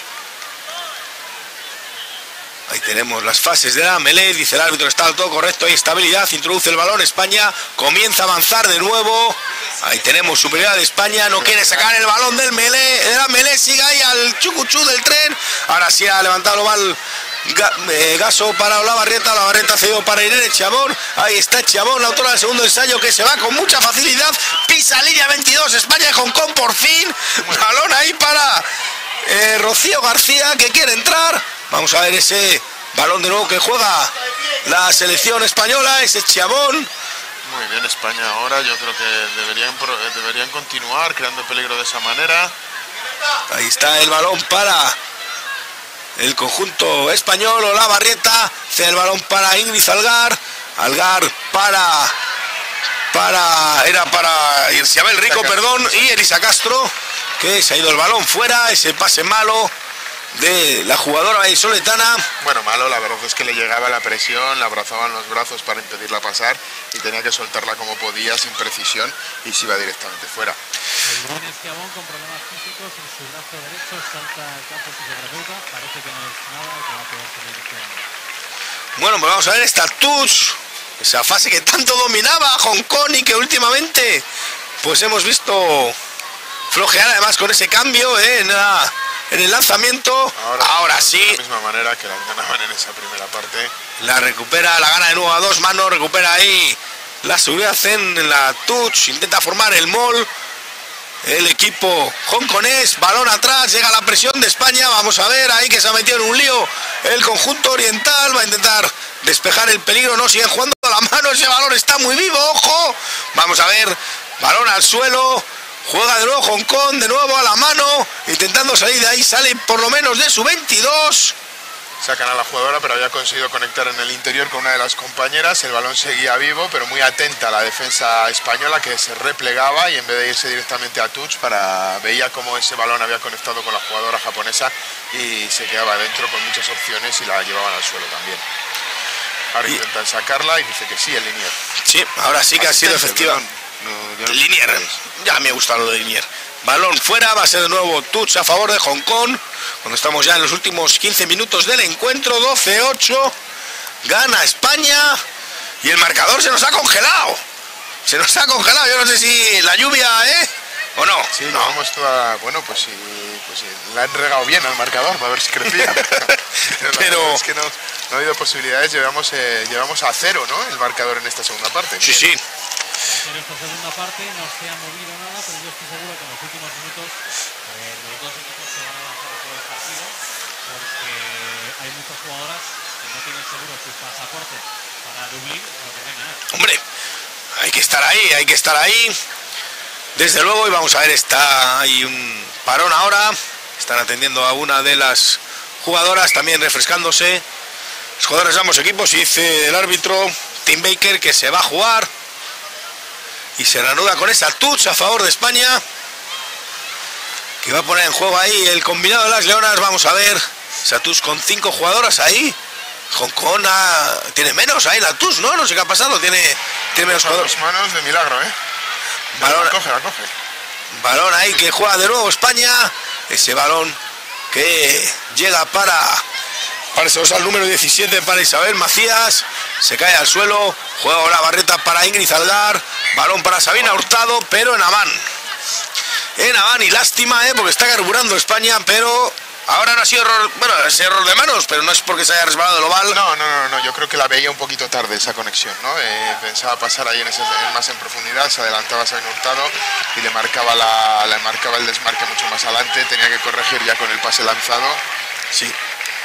Ahí tenemos las fases de la melee. Dice el árbitro, está todo correcto. Hay estabilidad. Introduce el balón España. Comienza a avanzar de nuevo. Ahí tenemos superioridad de España. No quiere sacar el balón del melee. De la melee sigue ahí al chucuchú del tren. Ahora sí ha levantado el global eh, Gaso para Olavarrieta. Olavarrieta ha cedido para Irene Chabón. Ahí está Chabón, la autora del segundo ensayo, que se va con mucha facilidad. Pisa línea veintidós. España y Hong Kong por fin. Balón ahí para eh, Rocío García, que quiere entrar. Vamos a ver ese balón de nuevo que juega la selección española, ese Chabón. Muy bien España ahora, yo creo que deberían, deberían continuar creando peligro de esa manera. Ahí está el balón para el conjunto español. Olavarrieta cede el balón para Ingrid Algar. Algar para, para era para Isabel Rico, perdón, y Elisa Castro, que se ha ido el balón fuera, ese pase malo de la jugadora vallisoletana. Bueno, malo, la verdad es que le llegaba la presión, la abrazaban los brazos para impedirla pasar y tenía que soltarla como podía, sin precisión, y se iba directamente fuera. El buen Esquiabón con problemas físicos en su brazo derecho, salta al campo fisioterapeuta, parece que no es nada y que va a poder seguir jugando. Bueno, pues vamos a ver esta touch, esa fase que tanto dominaba Hong Kong y que últimamente pues hemos visto flojear, además con ese cambio eh, en la en el lanzamiento. Ahora, ahora sí, de la misma manera que la ganaban en esa primera parte. La recupera, la gana de nuevo a dos manos, recupera ahí la seguridad en la touch, intenta formar el mall. El equipo hongkonés, balón atrás, llega la presión de España. Vamos a ver ahí que se ha metido en un lío el conjunto oriental. Va a intentar despejar el peligro, no, siguen jugando a la mano. Ese balón está muy vivo, ojo. Vamos a ver, balón al suelo. Juega de nuevo Hong Kong, de nuevo a la mano, intentando salir de ahí, sale por lo menos de su veintidós. Sacan a la jugadora, pero había conseguido conectar en el interior con una de las compañeras. El balón seguía vivo, pero muy atenta a la defensa española, que se replegaba y en vez de irse directamente a touch, para, veía cómo ese balón había conectado con la jugadora japonesa y se quedaba dentro con muchas opciones y la llevaban al suelo también. Ahora y... intentan sacarla y dice que sí, el Linier. Sí, ahora sí que ha sido efectiva. No, no Linier, ya me gusta lo de Linier. Balón fuera, va a ser de nuevo touch a favor de Hong Kong. Cuando estamos ya en los últimos quince minutos del encuentro, doce ocho. Gana España y el marcador se nos ha congelado. Se nos ha congelado, yo no sé si la lluvia, ¿eh? ¿O no? Sí, no. Vamos toda, bueno, pues sí, pues sí, la han regado bien al marcador para ver si crecía. Pero, pero es que no, no ha habido posibilidades, llevamos, eh, llevamos a cero, ¿no? El marcador en esta segunda parte. Sí, sí. En esta segunda parte no se ha movido nada, pero yo estoy seguro que en los últimos minutos eh, los dos equipos se van a lanzar por el partido, porque hay muchas jugadoras que no tienen seguro su pasaporte para Dublín, pero que vengan. Hombre, hay que estar ahí, hay que estar ahí. Desde luego, y vamos a ver, está hay un parón ahora. Están atendiendo a una de las jugadoras, también refrescándose. Los jugadores de ambos equipos, y dice el árbitro, Tim Baker, que se va a jugar. Y se reanuda con esa touch a favor de España, que va a poner en juego ahí el combinado de las Leonas. Vamos a ver, esa touch con cinco jugadoras ahí. Hong Kong ha, tiene menos ahí la touch, ¿no? No sé qué ha pasado, tiene, tiene menos jugadores. Manos de milagro, ¿eh? Balón, la coge, la coge. Balón ahí que juega de nuevo España. Ese balón que llega para... Parece el número diecisiete para Isabel Macías. Se cae al suelo. Juega la barreta para Ingrid Algar. Balón para Sabina Hurtado, pero en Avan. En Avan, y lástima, ¿eh? Porque está carburando España, pero Ahora no ha sido error, bueno, es error de manos, pero no es porque se haya resbalado el oval. No, no, no, no, yo creo que la veía un poquito tarde esa conexión, ¿no? Eh, pensaba pasar ahí en ese, en más en profundidad, se adelantaba Sabino Hurtado y le marcaba, la, le marcaba el desmarque mucho más adelante, tenía que corregir ya con el pase lanzado. Sí.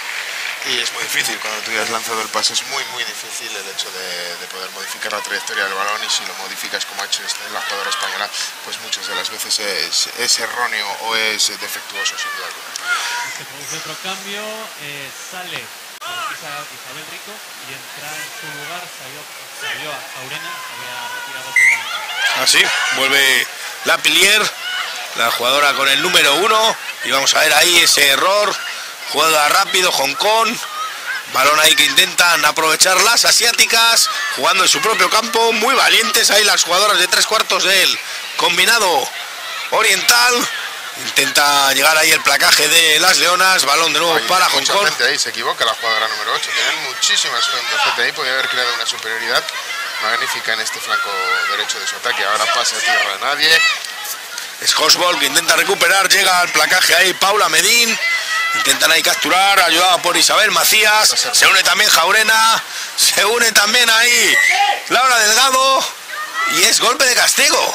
Y es muy difícil, cuando tú ya has lanzado el pase es muy, muy difícil el hecho de, de poder modificar la trayectoria del balón, y si lo modificas como ha hecho la jugadora española, pues muchas de las veces es, es erróneo o es defectuoso, sin duda alguna. Se produce otro cambio, eh, sale Isa- Isabel Rico y entra en su lugar, salió, salió a Jaurena, se había retirado por la... Así, vuelve la Pilier, la jugadora con el número uno, y vamos a ver ahí ese error. Juega rápido Hong Kong, balón ahí que intentan aprovechar las asiáticas, jugando en su propio campo, muy valientes ahí las jugadoras de tres cuartos del combinado oriental. Intenta llegar ahí el placaje de las leonas, balón de nuevo Oye, para Hong mucha Kong. gente ahí se equivoca, la jugadora número ocho, tienen muchísimas gente ahí, podría haber creado una superioridad magnífica en este flanco derecho de su ataque. Ahora pasa a tierra de nadie. Es Hosbol que intenta recuperar, llega al placaje ahí Paula Medín. Intentan ahí capturar, ayudada por Isabel Macías. Se une también Jaurena. Se une también ahí Laura Delgado. Y es golpe de castigo.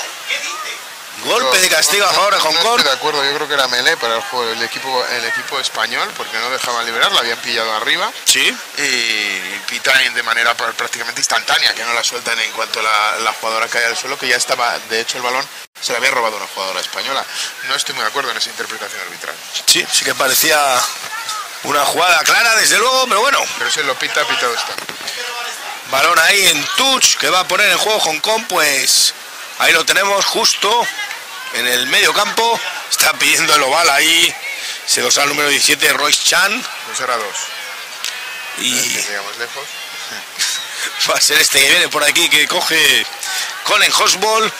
Golpe de castigo a favor de Hong No Kong. estoy de acuerdo, yo creo que era melee para el juego, el equipo, el equipo español, porque no dejaban liberar, la habían pillado arriba. Sí. Y pitan de manera pr- prácticamente instantánea, que no la sueltan en cuanto la, la jugadora cae al suelo, que ya estaba, de hecho el balón se le había robado una jugadora española. No estoy muy de acuerdo en esa interpretación arbitral. Sí, sí que parecía una jugada clara, desde luego, pero bueno. Pero si lo pita, pitado está. Balón ahí en touch que va a poner en juego Hong Kong, pues ahí lo tenemos justo en el medio campo. Está pidiendo el oval ahí. Se dosa al número diecisiete, Royce Chan. Pues era dos. Y Que llegamos lejos. va a ser este que viene por aquí, que coge Colin Hosbol.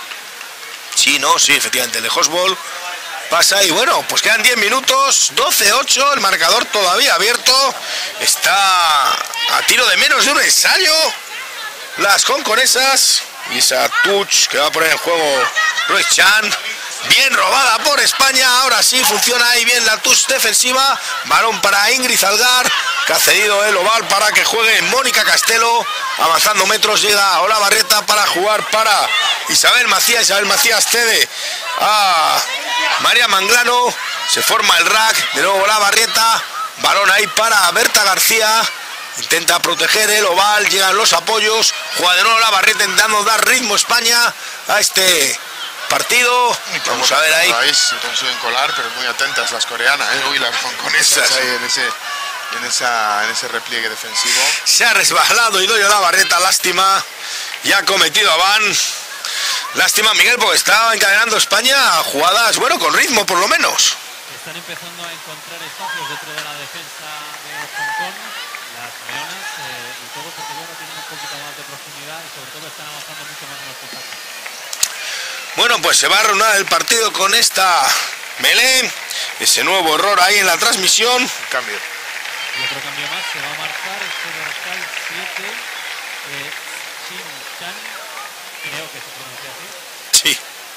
Sí, no, sí, efectivamente, el de Hosbol pasa y bueno, pues quedan diez minutos, doce ocho, el marcador todavía abierto. Está a tiro de menos de un ensayo las hongkonesas. Y esa touch que va a poner en juego Royce Chan. Bien robada por España, ahora sí funciona ahí bien la touch defensiva. Balón para Ingrid Zalgar, que ha cedido el oval para que juegue Mónica Castelo. Avanzando metros llega Olavarrieta para jugar para Isabel Macías. Isabel Macías cede a María Manglano. Se forma el rack, de nuevo Olavarrieta. Balón ahí para Berta García. Intenta proteger el oval, llegan los apoyos. Juega de nuevo Olavarrieta intentando dar ritmo España a este partido. Vamos a ver ahí. Ahí se consiguen colar, pero muy atentas las coreanas, ¿eh? Uy, las hongkonesas ahí en ese, en, esa, en ese repliegue defensivo. Se ha resbalado Idoia Olavarrieta, lástima. Y ha cometido a Van. Lástima, Miguel, porque estaba encadenando España a jugadas, bueno, con ritmo por lo menos. Están empezando a encontrar espacios dentro de la defensa de Hong Kong, las leonas, eh, y todo porque luego tienen un poquito más de profundidad y sobre todo están avanzando mucho más en los contactos. Bueno, pues se va a reanudar el partido con esta melee. Ese nuevo error ahí en la transmisión. Cambio. Y otro cambio más se va a marcar este dorsal siete, eh, Shin Chan, creo que se pronuncia así. Sí.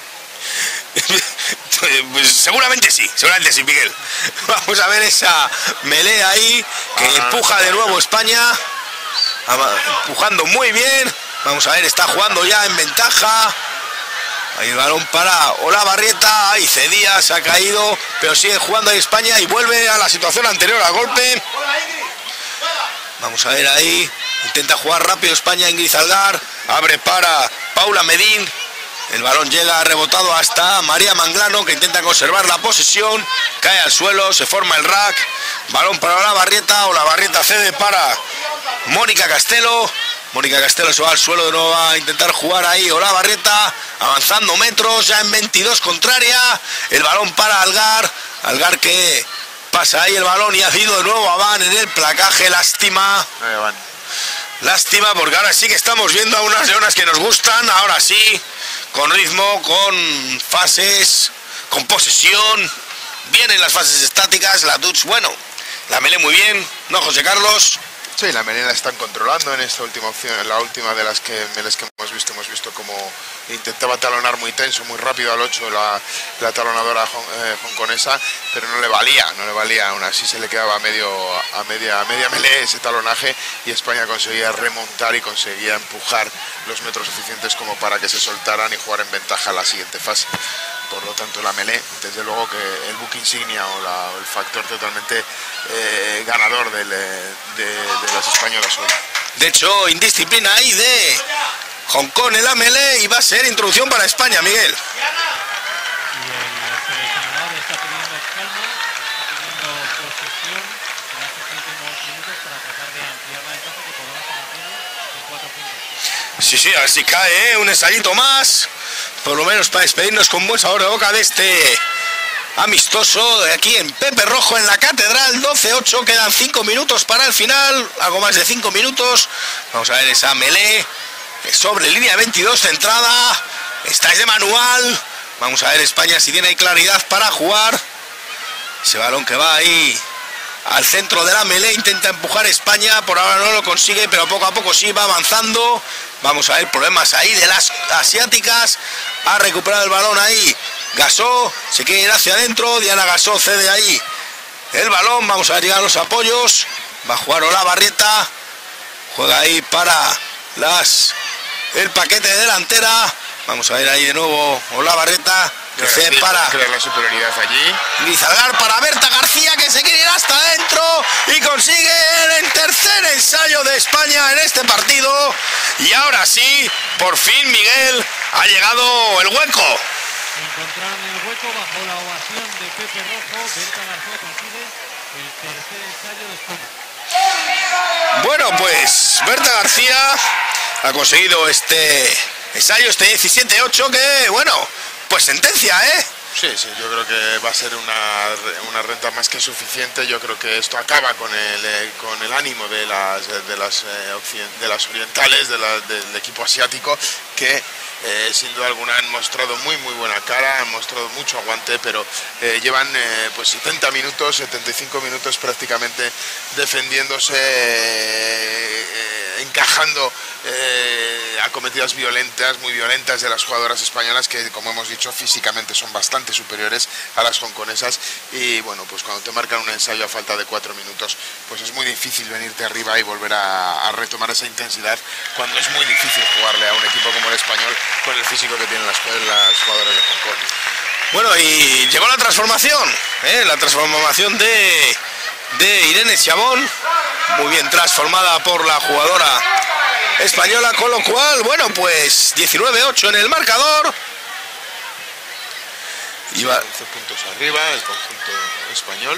Pues seguramente sí, seguramente sí, Miguel. Vamos a ver esa melee ahí que empuja de nuevo España. Empujando muy bien. Vamos a ver, está jugando ya en ventaja. Ahí el balón para Olavarrieta. Ahí cedía, se ha caído, pero sigue jugando ahí España y vuelve a la situación anterior al golpe. Vamos a ver ahí. Intenta jugar rápido España. Ingrid Zalgar abre para Paula Medín. El balón llega rebotado hasta María Manglano, que intenta conservar la posesión. Cae al suelo, se forma el rack. Balón para Olavarrieta. Olavarrieta cede para Mónica Castelo. Mónica Castelo se va al suelo de nuevo a intentar jugar ahí Olavarrieta. Avanzando metros, ya en veintidós contraria. El balón para Algar. Algar que pasa ahí el balón y ha ido de nuevo a Van en el placaje. Lástima. Ahí van. Lástima, porque ahora sí que estamos viendo a unas leonas que nos gustan. Ahora sí, con ritmo, con fases, con posesión. Vienen las fases estáticas, la touch, bueno, la melee muy bien, ¿no, José Carlos? Sí, la Melé la están controlando en esta última opción, en la última de las que Melés que hemos visto, hemos visto como intentaba talonar muy tenso, muy rápido al ocho la, la talonadora eh, hongkonesa, pero no le valía, no le valía, aún así se le quedaba a medio a media a media Melé ese talonaje y España conseguía remontar y conseguía empujar los metros suficientes como para que se soltaran y jugar en ventaja la siguiente fase. Por lo tanto, la Melé, desde luego que el buque insignia o, la, o el factor totalmente eh, ganador del, de, de las españolas hoy. De hecho, indisciplina ahí de Hong Kong en la Melé y va a ser introducción para España, Miguel. Y el seleccionador está pidiendo calma, está pidiendo posesión en estos últimos minutos para tratar de ampliar la ventaja que podrá mantener en cuatro puntos. Sí, sí, a ver si cae, ¿eh? Un ensayito más. Por lo menos para despedirnos con buen sabor de boca de este amistoso de aquí en Pepe Rojo en la Catedral. Doce ocho, quedan cinco minutos para el final, algo más de cinco minutos. Vamos a ver esa Melé sobre línea veintidós centrada. Esta es de manual. Vamos a ver España si tiene claridad para jugar. Ese balón que va ahí al centro de la Melé, intenta empujar España, por ahora no lo consigue, pero poco a poco sí va avanzando. Vamos a ver problemas ahí de las asiáticas. Ha recuperado el balón ahí Gasó, se quiere ir hacia adentro. Diana Gasó cede ahí el balón. Vamos a llegar a los apoyos. Va a jugar Olavarrieta. Juega ahí para las el paquete de delantera. Vamos a ver ahí de nuevo Olavarrieta. Que se para crear la superioridad allí. Lizalgar para Berta García, que se quiere ir hasta adentro y consigue el tercer ensayo de España en este partido. Y ahora sí, por fin, Miguel, ha llegado el hueco. Encontraron el hueco bajo la ovación de Pepe Rojo. Berta García consigue el tercer ensayo de España. Bueno, pues Berta García ha conseguido este ensayo, este diecisiete ocho, que bueno, pues sentencia, ¿eh? Sí, sí, yo creo que va a ser una, una renta más que suficiente. Yo creo que esto acaba con el, eh, con el ánimo de las, de las, eh, de las orientales, de la, del equipo asiático, que eh, sin duda alguna han mostrado muy muy buena cara, han mostrado mucho aguante, pero eh, llevan eh, pues setenta minutos, setenta y cinco minutos prácticamente defendiéndose, eh, eh, encajando eh, acometidas violentas, muy violentas de las jugadoras españolas, que como hemos dicho físicamente son bastante superiores a las hongkonesas. Y bueno, pues cuando te marcan un ensayo a falta de cuatro minutos, pues es muy difícil venirte arriba y volver a, a retomar esa intensidad, cuando es muy difícil jugarle a un equipo como el español con el físico que tienen las, las jugadoras de Hong Kong. Bueno, y llegó la transformación, ¿eh? La transformación de, de Irene Chabón, muy bien transformada por la jugadora española, con lo cual, bueno, pues diecinueve ocho en el marcador. Iba once puntos arriba el conjunto español.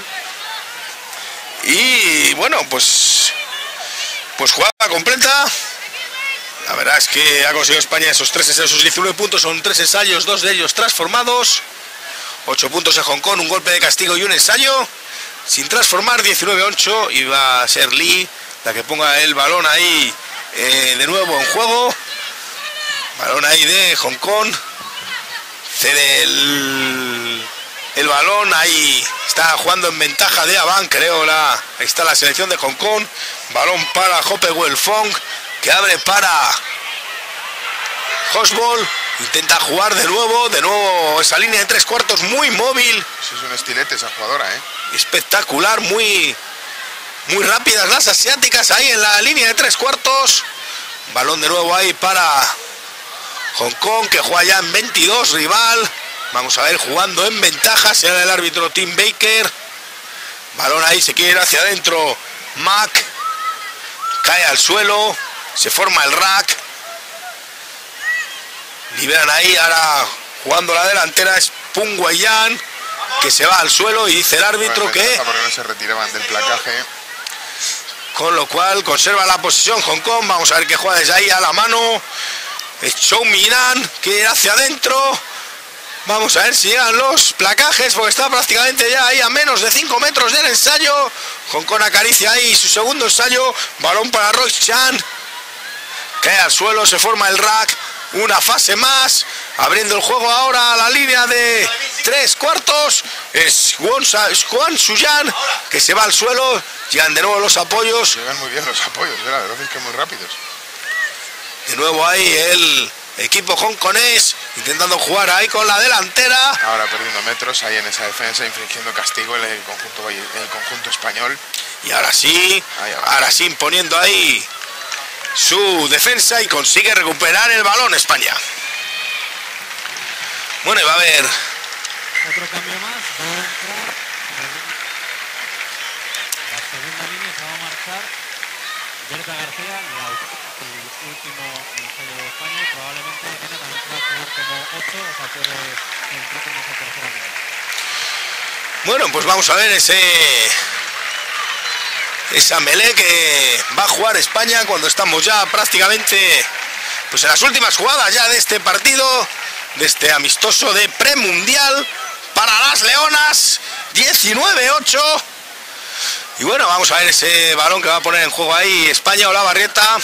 Y bueno, pues pues jugada completa. La verdad es que ha conseguido España esos tres esos diecinueve puntos, son tres ensayos, dos de ellos transformados. ocho puntos en Hong Kong, un golpe de castigo y un ensayo. Sin transformar, diecinueve ocho, y va a ser Lee la que ponga el balón ahí eh, de nuevo en juego. Balón ahí de Hong Kong. Cede el, el balón, ahí está jugando en ventaja de Avan, creo, la, ahí está la selección de Hong Kong. Balón para Hopewell Fong, que abre para Hosbol, intenta jugar de nuevo, de nuevo esa línea de tres cuartos muy móvil. Sí, es un estilete esa jugadora, ¿eh? Espectacular, muy, muy rápidas las asiáticas ahí en la línea de tres cuartos. Balón de nuevo ahí para Hong Kong, que juega ya en veintidós, rival. Vamos a ver, jugando en ventaja, será el árbitro Tim Baker. Balón ahí, se quiere ir hacia adentro Mac, cae al suelo, se forma el rack. Liberan ahí, ahora jugando la delantera es Pung Wei-yan, que se va al suelo, y dice el árbitro bueno, que porque no se retiraban del placaje. Con lo cual conserva la posición Hong Kong. Vamos a ver que juega desde ahí a la mano. Es Chou Minan, que hacia adentro. Vamos a ver si llegan los placajes, porque está prácticamente ya ahí a menos de cinco metros del ensayo. Hong Kong acaricia ahí su segundo ensayo. Balón para Royce Chan. Cae al suelo, se forma el rack. Una fase más. Abriendo el juego ahora a la línea de tres cuartos. Es Juan, Juan Suyan, que se va al suelo. Llegan de nuevo los apoyos. Llegan muy bien los apoyos, ¿eh? La verdad es que muy rápidos. De nuevo ahí el equipo hongkonés intentando jugar ahí con la delantera. Ahora perdiendo metros ahí en esa defensa, infringiendo castigo en el conjunto, el conjunto español. Y ahora sí, ahora sí imponiendo ahí su defensa y consigue recuperar el balón España. Bueno, y va a haber otro cambio más. Va a entrar la segunda línea, se va a marchar Berta García, la, el último ensayo de España, y probablemente Elena también va a jugar como ocho, o sea, puede entrar como esa tercera línea. Bueno, pues vamos a ver ese esa melee que va a jugar España cuando estamos ya prácticamente pues en las últimas jugadas ya de este partido, de este amistoso de premundial para las Leonas. Diecinueve ocho. Y bueno, vamos a ver ese balón que va a poner en juego ahí España. Olavarrieta.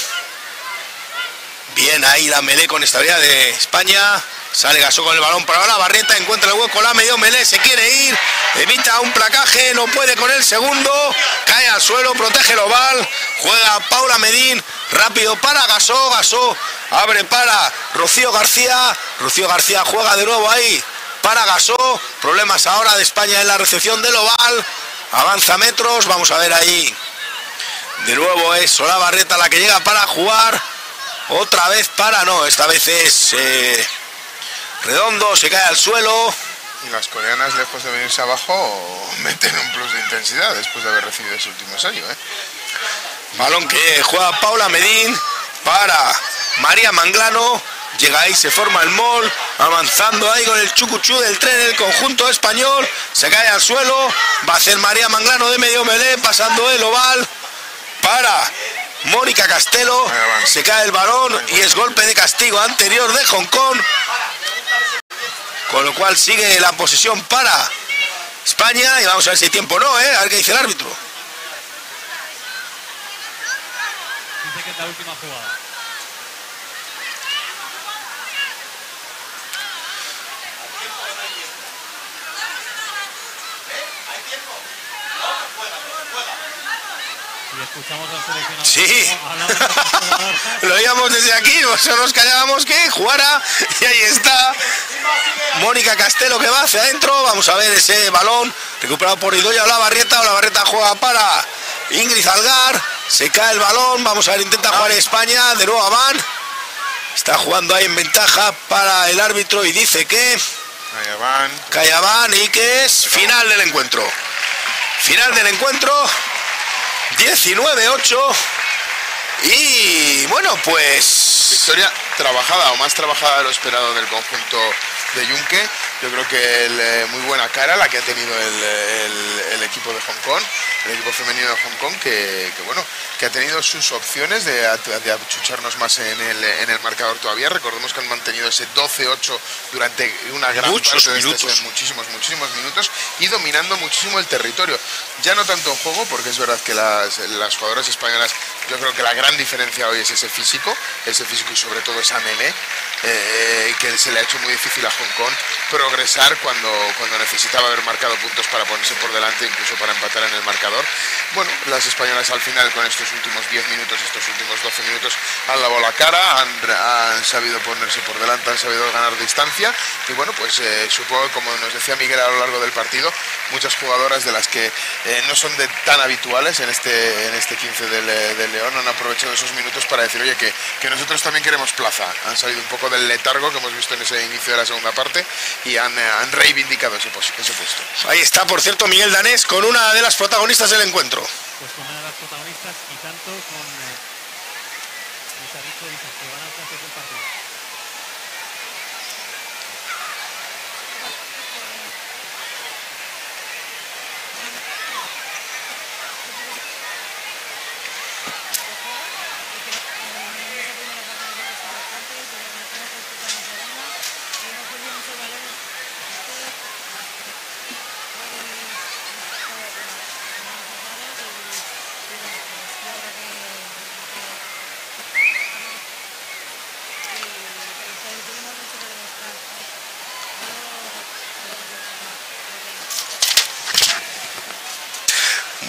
Bien ahí la melee con estabilidad de España. Sale Gasó con el balón para Olavarrieta, encuentra el hueco, la medio melee, se quiere ir, evita un placaje, no puede con el segundo, cae al suelo, protege el oval, juega Paula Medín, rápido para Gasó, Gasó abre para Rocío García, Rocío García juega de nuevo ahí para Gasó, problemas ahora de España en la recepción del oval, avanza metros, vamos a ver ahí, de nuevo es Olavarrieta la que llega para jugar, otra vez para, no, esta vez es... Eh, Redondo, se cae al suelo. Y las coreanas, lejos de venirse abajo, meten un plus de intensidad después de haber recibido ese último ensayo, ¿eh? Balón que juega Paula Medín para María Manglano. Llega ahí, se forma el mol, avanzando ahí con el chucuchú del tren, el conjunto español. Se cae al suelo, va a hacer María Manglano de medio melé, pasando el oval para Mónica Castelo. Se cae el balón y es golpe de castigo anterior de Hong Kong. Con lo cual sigue la posesión para España y vamos a ver si hay tiempo o no, ¿eh? A ver qué dice el árbitro. Dice que es la última jugada. Y escuchamos al seleccionador. Sí, lo oíamos desde aquí, nosotros callábamos que jugara y ahí está Mónica Castelo que va hacia adentro. Vamos a ver ese balón recuperado por Idoia Olavarrieta. Olavarrieta juega para Ingrid Algar, se cae el balón, vamos a ver, intenta jugar España, de nuevo a Van, está jugando ahí en ventaja para el árbitro y dice que cae Van y que es final del encuentro. Final del encuentro. diecinueve ocho y bueno, pues victoria trabajada o más trabajada de lo esperado del conjunto de Yunque. Yo creo que el, eh, muy buena cara la que ha tenido el, el, el equipo de Hong Kong, el equipo femenino de Hong Kong, que, que bueno, que ha tenido sus opciones de, de achucharnos más en el, en el marcador todavía. Recordemos que han mantenido ese doce ocho durante una gran muchos parte minutos. de este, muchísimos, muchísimos minutos y dominando muchísimo el territorio. Ya no tanto en juego, porque es verdad que las, las jugadoras españolas, yo creo que la gran diferencia hoy es ese físico, ese físico y sobre todo esa melee, eh, que se le ha hecho muy difícil a Hong Kong progresar cuando, cuando necesitaba haber marcado puntos para ponerse por delante, incluso para empatar en el marcador. Bueno, las españolas al final con estos últimos diez minutos, estos últimos doce minutos han lavado la cara, han, han sabido ponerse por delante, han sabido ganar distancia y bueno, pues eh, supongo, como nos decía Miguel a lo largo del partido, muchas jugadoras de las que eh, no son de tan habituales en este, en este quince del, del León han aprovechado esos minutos para decir, oye, que, que nosotros también queremos plaza. Han salido un poco del letargo que hemos visto en ese inicio de la segunda parte y han, han reivindicado ese, ese puesto. Ahí está, por cierto, Miguel Danés con una de las protagonistas del encuentro. Pues con una de las protagonistas y tanto con eh, Luis Arricho, dice que van a hacer el partido.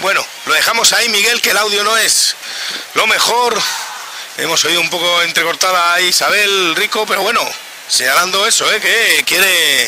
Bueno, lo dejamos ahí, Miguel, que el audio no es lo mejor. Hemos oído un poco entrecortada a Isabel Rico, pero bueno, señalando eso, ¿eh? que quiere...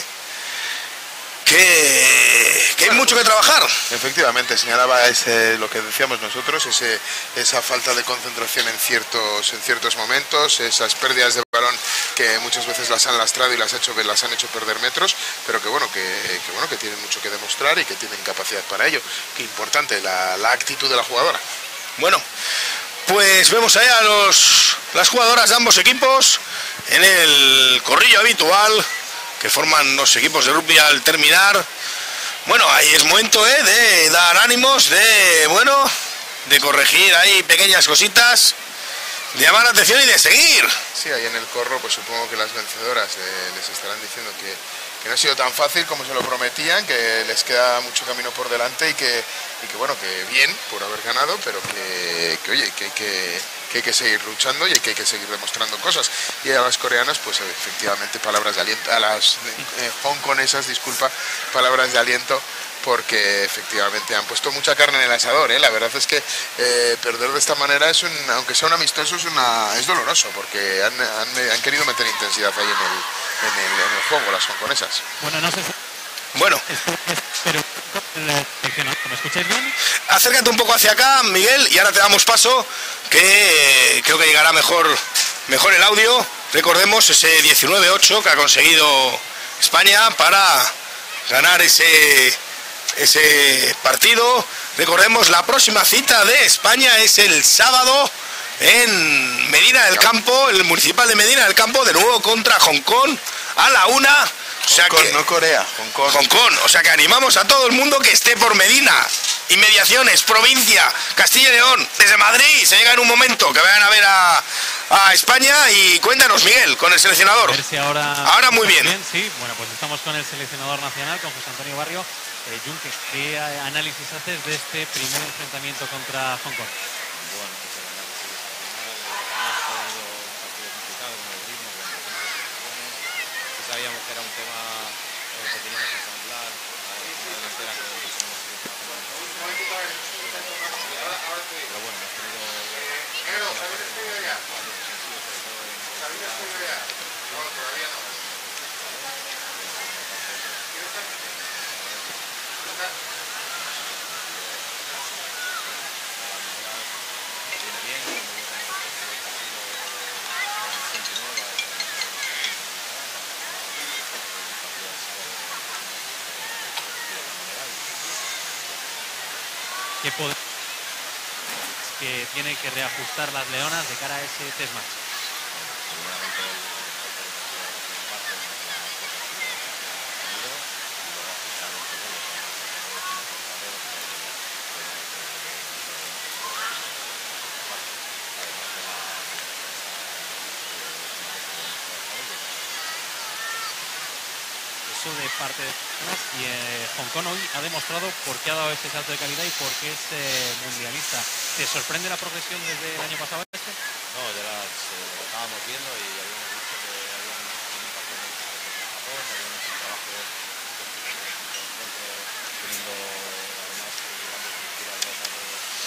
Que, que hay mucho que trabajar. Efectivamente, señalaba ese, lo que decíamos nosotros, ese, esa falta de concentración en ciertos, en ciertos momentos, esas pérdidas de balón que muchas veces las han lastrado y las, ha hecho, las han hecho perder metros, pero que bueno, que, que bueno, que tienen mucho que demostrar y que tienen capacidad para ello. Qué importante la, la actitud de la jugadora. Bueno, pues vemos ahí a los, las jugadoras de ambos equipos en el corrillo habitual que forman los equipos de rugby al terminar. Bueno, ahí es momento ¿eh? de dar ánimos, de bueno, de corregir ahí pequeñas cositas, de llamar la atención y de seguir. Sí, ahí en el corro, pues supongo que las vencedoras eh, les estarán diciendo que, que no ha sido tan fácil como se lo prometían, que les queda mucho camino por delante y que, y que bueno, que bien por haber ganado, pero que, que oye, que hay que, que hay que seguir luchando y que hay que seguir demostrando cosas. Y a las coreanas, pues efectivamente palabras de aliento, a las eh, hongkonesas, disculpa, palabras de aliento, porque efectivamente han puesto mucha carne en el asador, ¿eh? La verdad es que eh, perder de esta manera, es un, aunque sea un amistoso, es, una, es doloroso, porque han, han, han querido meter intensidad ahí en el, en el, en el juego, las hongkonesas. Bueno, no sé si... Bueno, pero ¿me escucháis bien? Acércate un poco hacia acá, Miguel, y ahora te damos paso, que creo que llegará mejor, mejor el audio. Recordemos ese diecinueve ocho que ha conseguido España para ganar ese, ese partido. Recordemos, la próxima cita de España es el sábado en Medina del Campo, el municipal de Medina del Campo, de nuevo contra Hong Kong a la una. O sea Hong Kong, que, no Corea, Hong Kong. Hong Kong. O sea que animamos a todo el mundo que esté por Medina, inmediaciones, provincia, Castilla y León, desde Madrid, se llega en un momento, que vayan a ver a, a España. Y cuéntanos, Miguel, con el seleccionador. A ver si ahora, ahora muy bien. bien. Sí, bueno, pues estamos con el seleccionador nacional, con José Antonio Barrio. Eh, Junque, ¿qué análisis haces de este primer enfrentamiento contra Hong Kong? Bueno, pues el análisis final, hemos tenido un partido complicado con el ritmo, con las posiciones, que sabíamos que era un tema eh, que teníamos que ensamblar, una delantera que no hemos sido trabajando en todo, pero bueno, hemos tenido una buena parte de los fallos defensivos, sobre todo en ¿Qué poder que tiene que reajustar las leonas de cara a ese test match? seguramente el parte de la y luego ajustar un poco los Eso de parte de y eh, Hong Kong hoy ha demostrado por qué ha dado ese salto de calidad y por qué es eh, mundialista. ¿Te sorprende la progresión desde el año pasado a este? No, ya las eh, lo estábamos viendo y habíamos visto que habían tenido un papel muy fuerte en Japón, habían hecho un trabajo teniendo además grandes estructuras de datos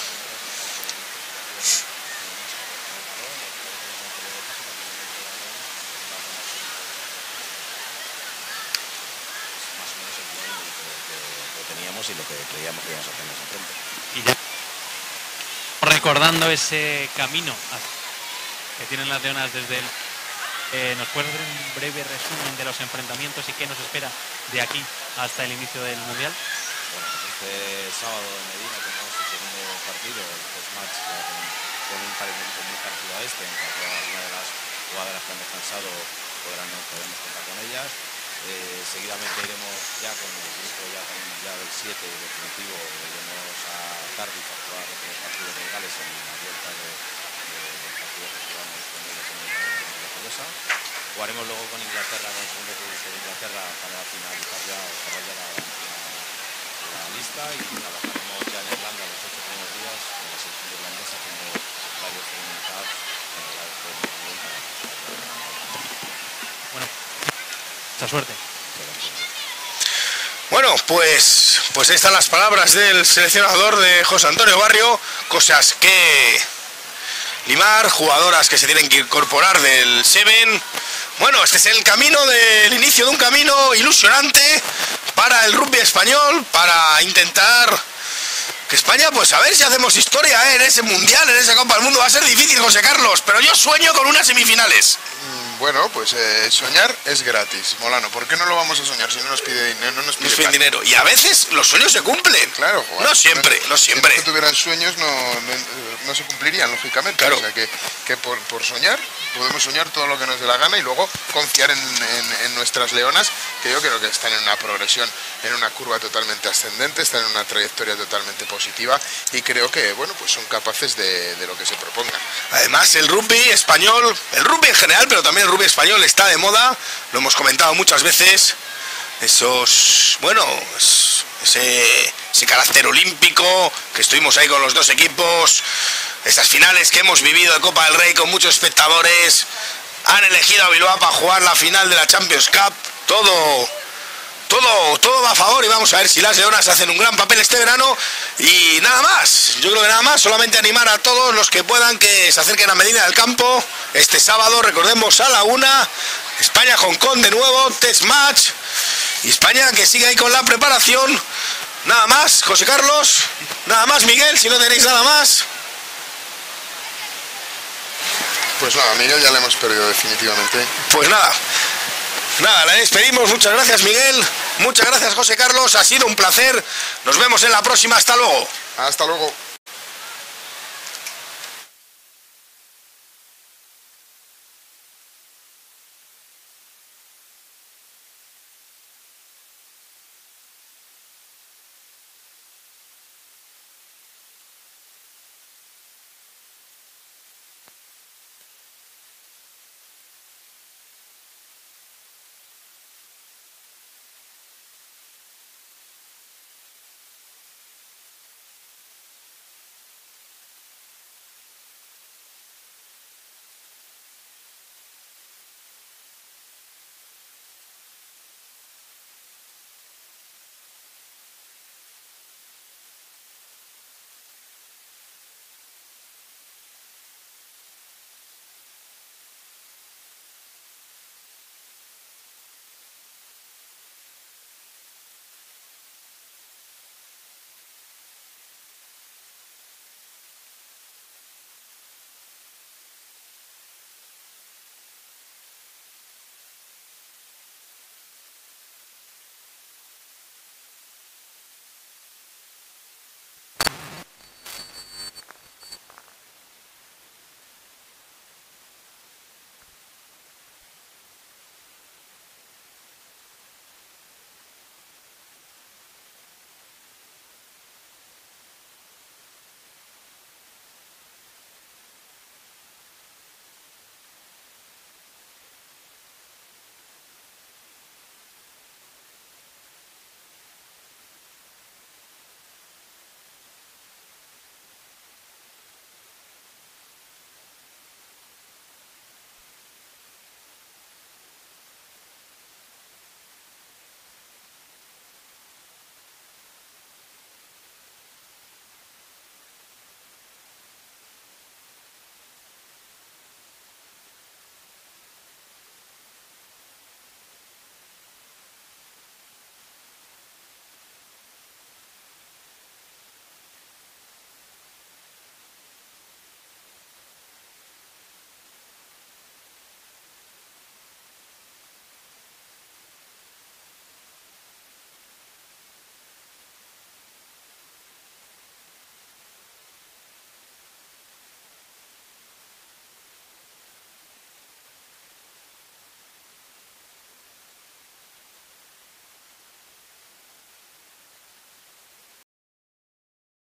más o menos el plan que, que teníamos y lo que creíamos que íbamos a tener enfrente. Y ya recordando ese camino que tienen las leonas desde el... Eh, ¿Nos puedes hacer un breve resumen de los enfrentamientos y qué nos espera de aquí hasta el inicio del Mundial? Bueno, pues este sábado en Medina tendremos el segundo partido, el post match, ya con, con un calendario muy parecido a este, en cuanto a alguna de las jugadoras que han descansado podrán, podremos contar con ellas. Eh, seguidamente iremos ya con el grupo ya, ya del siete definitivo, iremos a Cardiff a jugar otros partidos legales en la vuelta de, de, del partido que jugamos con ellos en la Fedesa. Jugaremos luego con Inglaterra, con el segundo producto de Inglaterra para finalizar ya, cerrar ya la, la, la lista, y trabajaremos ya en Irlanda los ocho primeros días con la selección irlandesa haciendo varios training camps en el lado de Bueno, mucha suerte. Bueno, pues, pues ahí están las palabras del seleccionador de José Antonio Barrio, cosas que limar, jugadoras que se tienen que incorporar del Seven. Bueno, este es el camino del inicio de un camino ilusionante para el rugby español, para intentar que España, pues a ver si hacemos historia, ¿eh? En ese mundial, en esa Copa del Mundo. Va a ser difícil, José Carlos, pero yo sueño con unas semifinales. Bueno, pues eh, soñar es gratis, Molano. ¿Por qué no lo vamos a soñar si no nos pide dinero? No nos pide, Nos piden dinero. Y a veces los sueños se cumplen. Claro, joder, no siempre, no siempre. Si no tuvieran sueños no, no, no se cumplirían, lógicamente. Claro. O sea que, que por, por soñar, podemos soñar todo lo que nos dé la gana y luego confiar en, en, en nuestras leonas, que yo creo que están en una progresión, en una curva totalmente ascendente, están en una trayectoria totalmente positiva y creo que, bueno, pues son capaces de, de lo que se propongan. Además, el rugby español, el rugby en general, pero también el rugby español está de moda, lo hemos comentado muchas veces, esos, bueno, ese, ese carácter olímpico, que estuvimos ahí con los dos equipos, esas finales que hemos vivido de Copa del Rey con muchos espectadores, han elegido a Bilbao para jugar la final de la Champions Cup, todo... Todo, todo va a favor y vamos a ver si las leonas hacen un gran papel este verano y nada más, yo creo que nada más, solamente animar a todos los que puedan que se acerquen a Medina del Campo este sábado, recordemos a la una, España-Hong Kong de nuevo, test match y España que sigue ahí con la preparación, nada más, José Carlos, nada más Miguel, si no tenéis nada más. Pues nada, Miguel ya le hemos perdido definitivamente. Pues nada. Nada, la despedimos. Muchas gracias, Miguel. Muchas gracias, José Carlos. Ha sido un placer. Nos vemos en la próxima. Hasta luego. Hasta luego.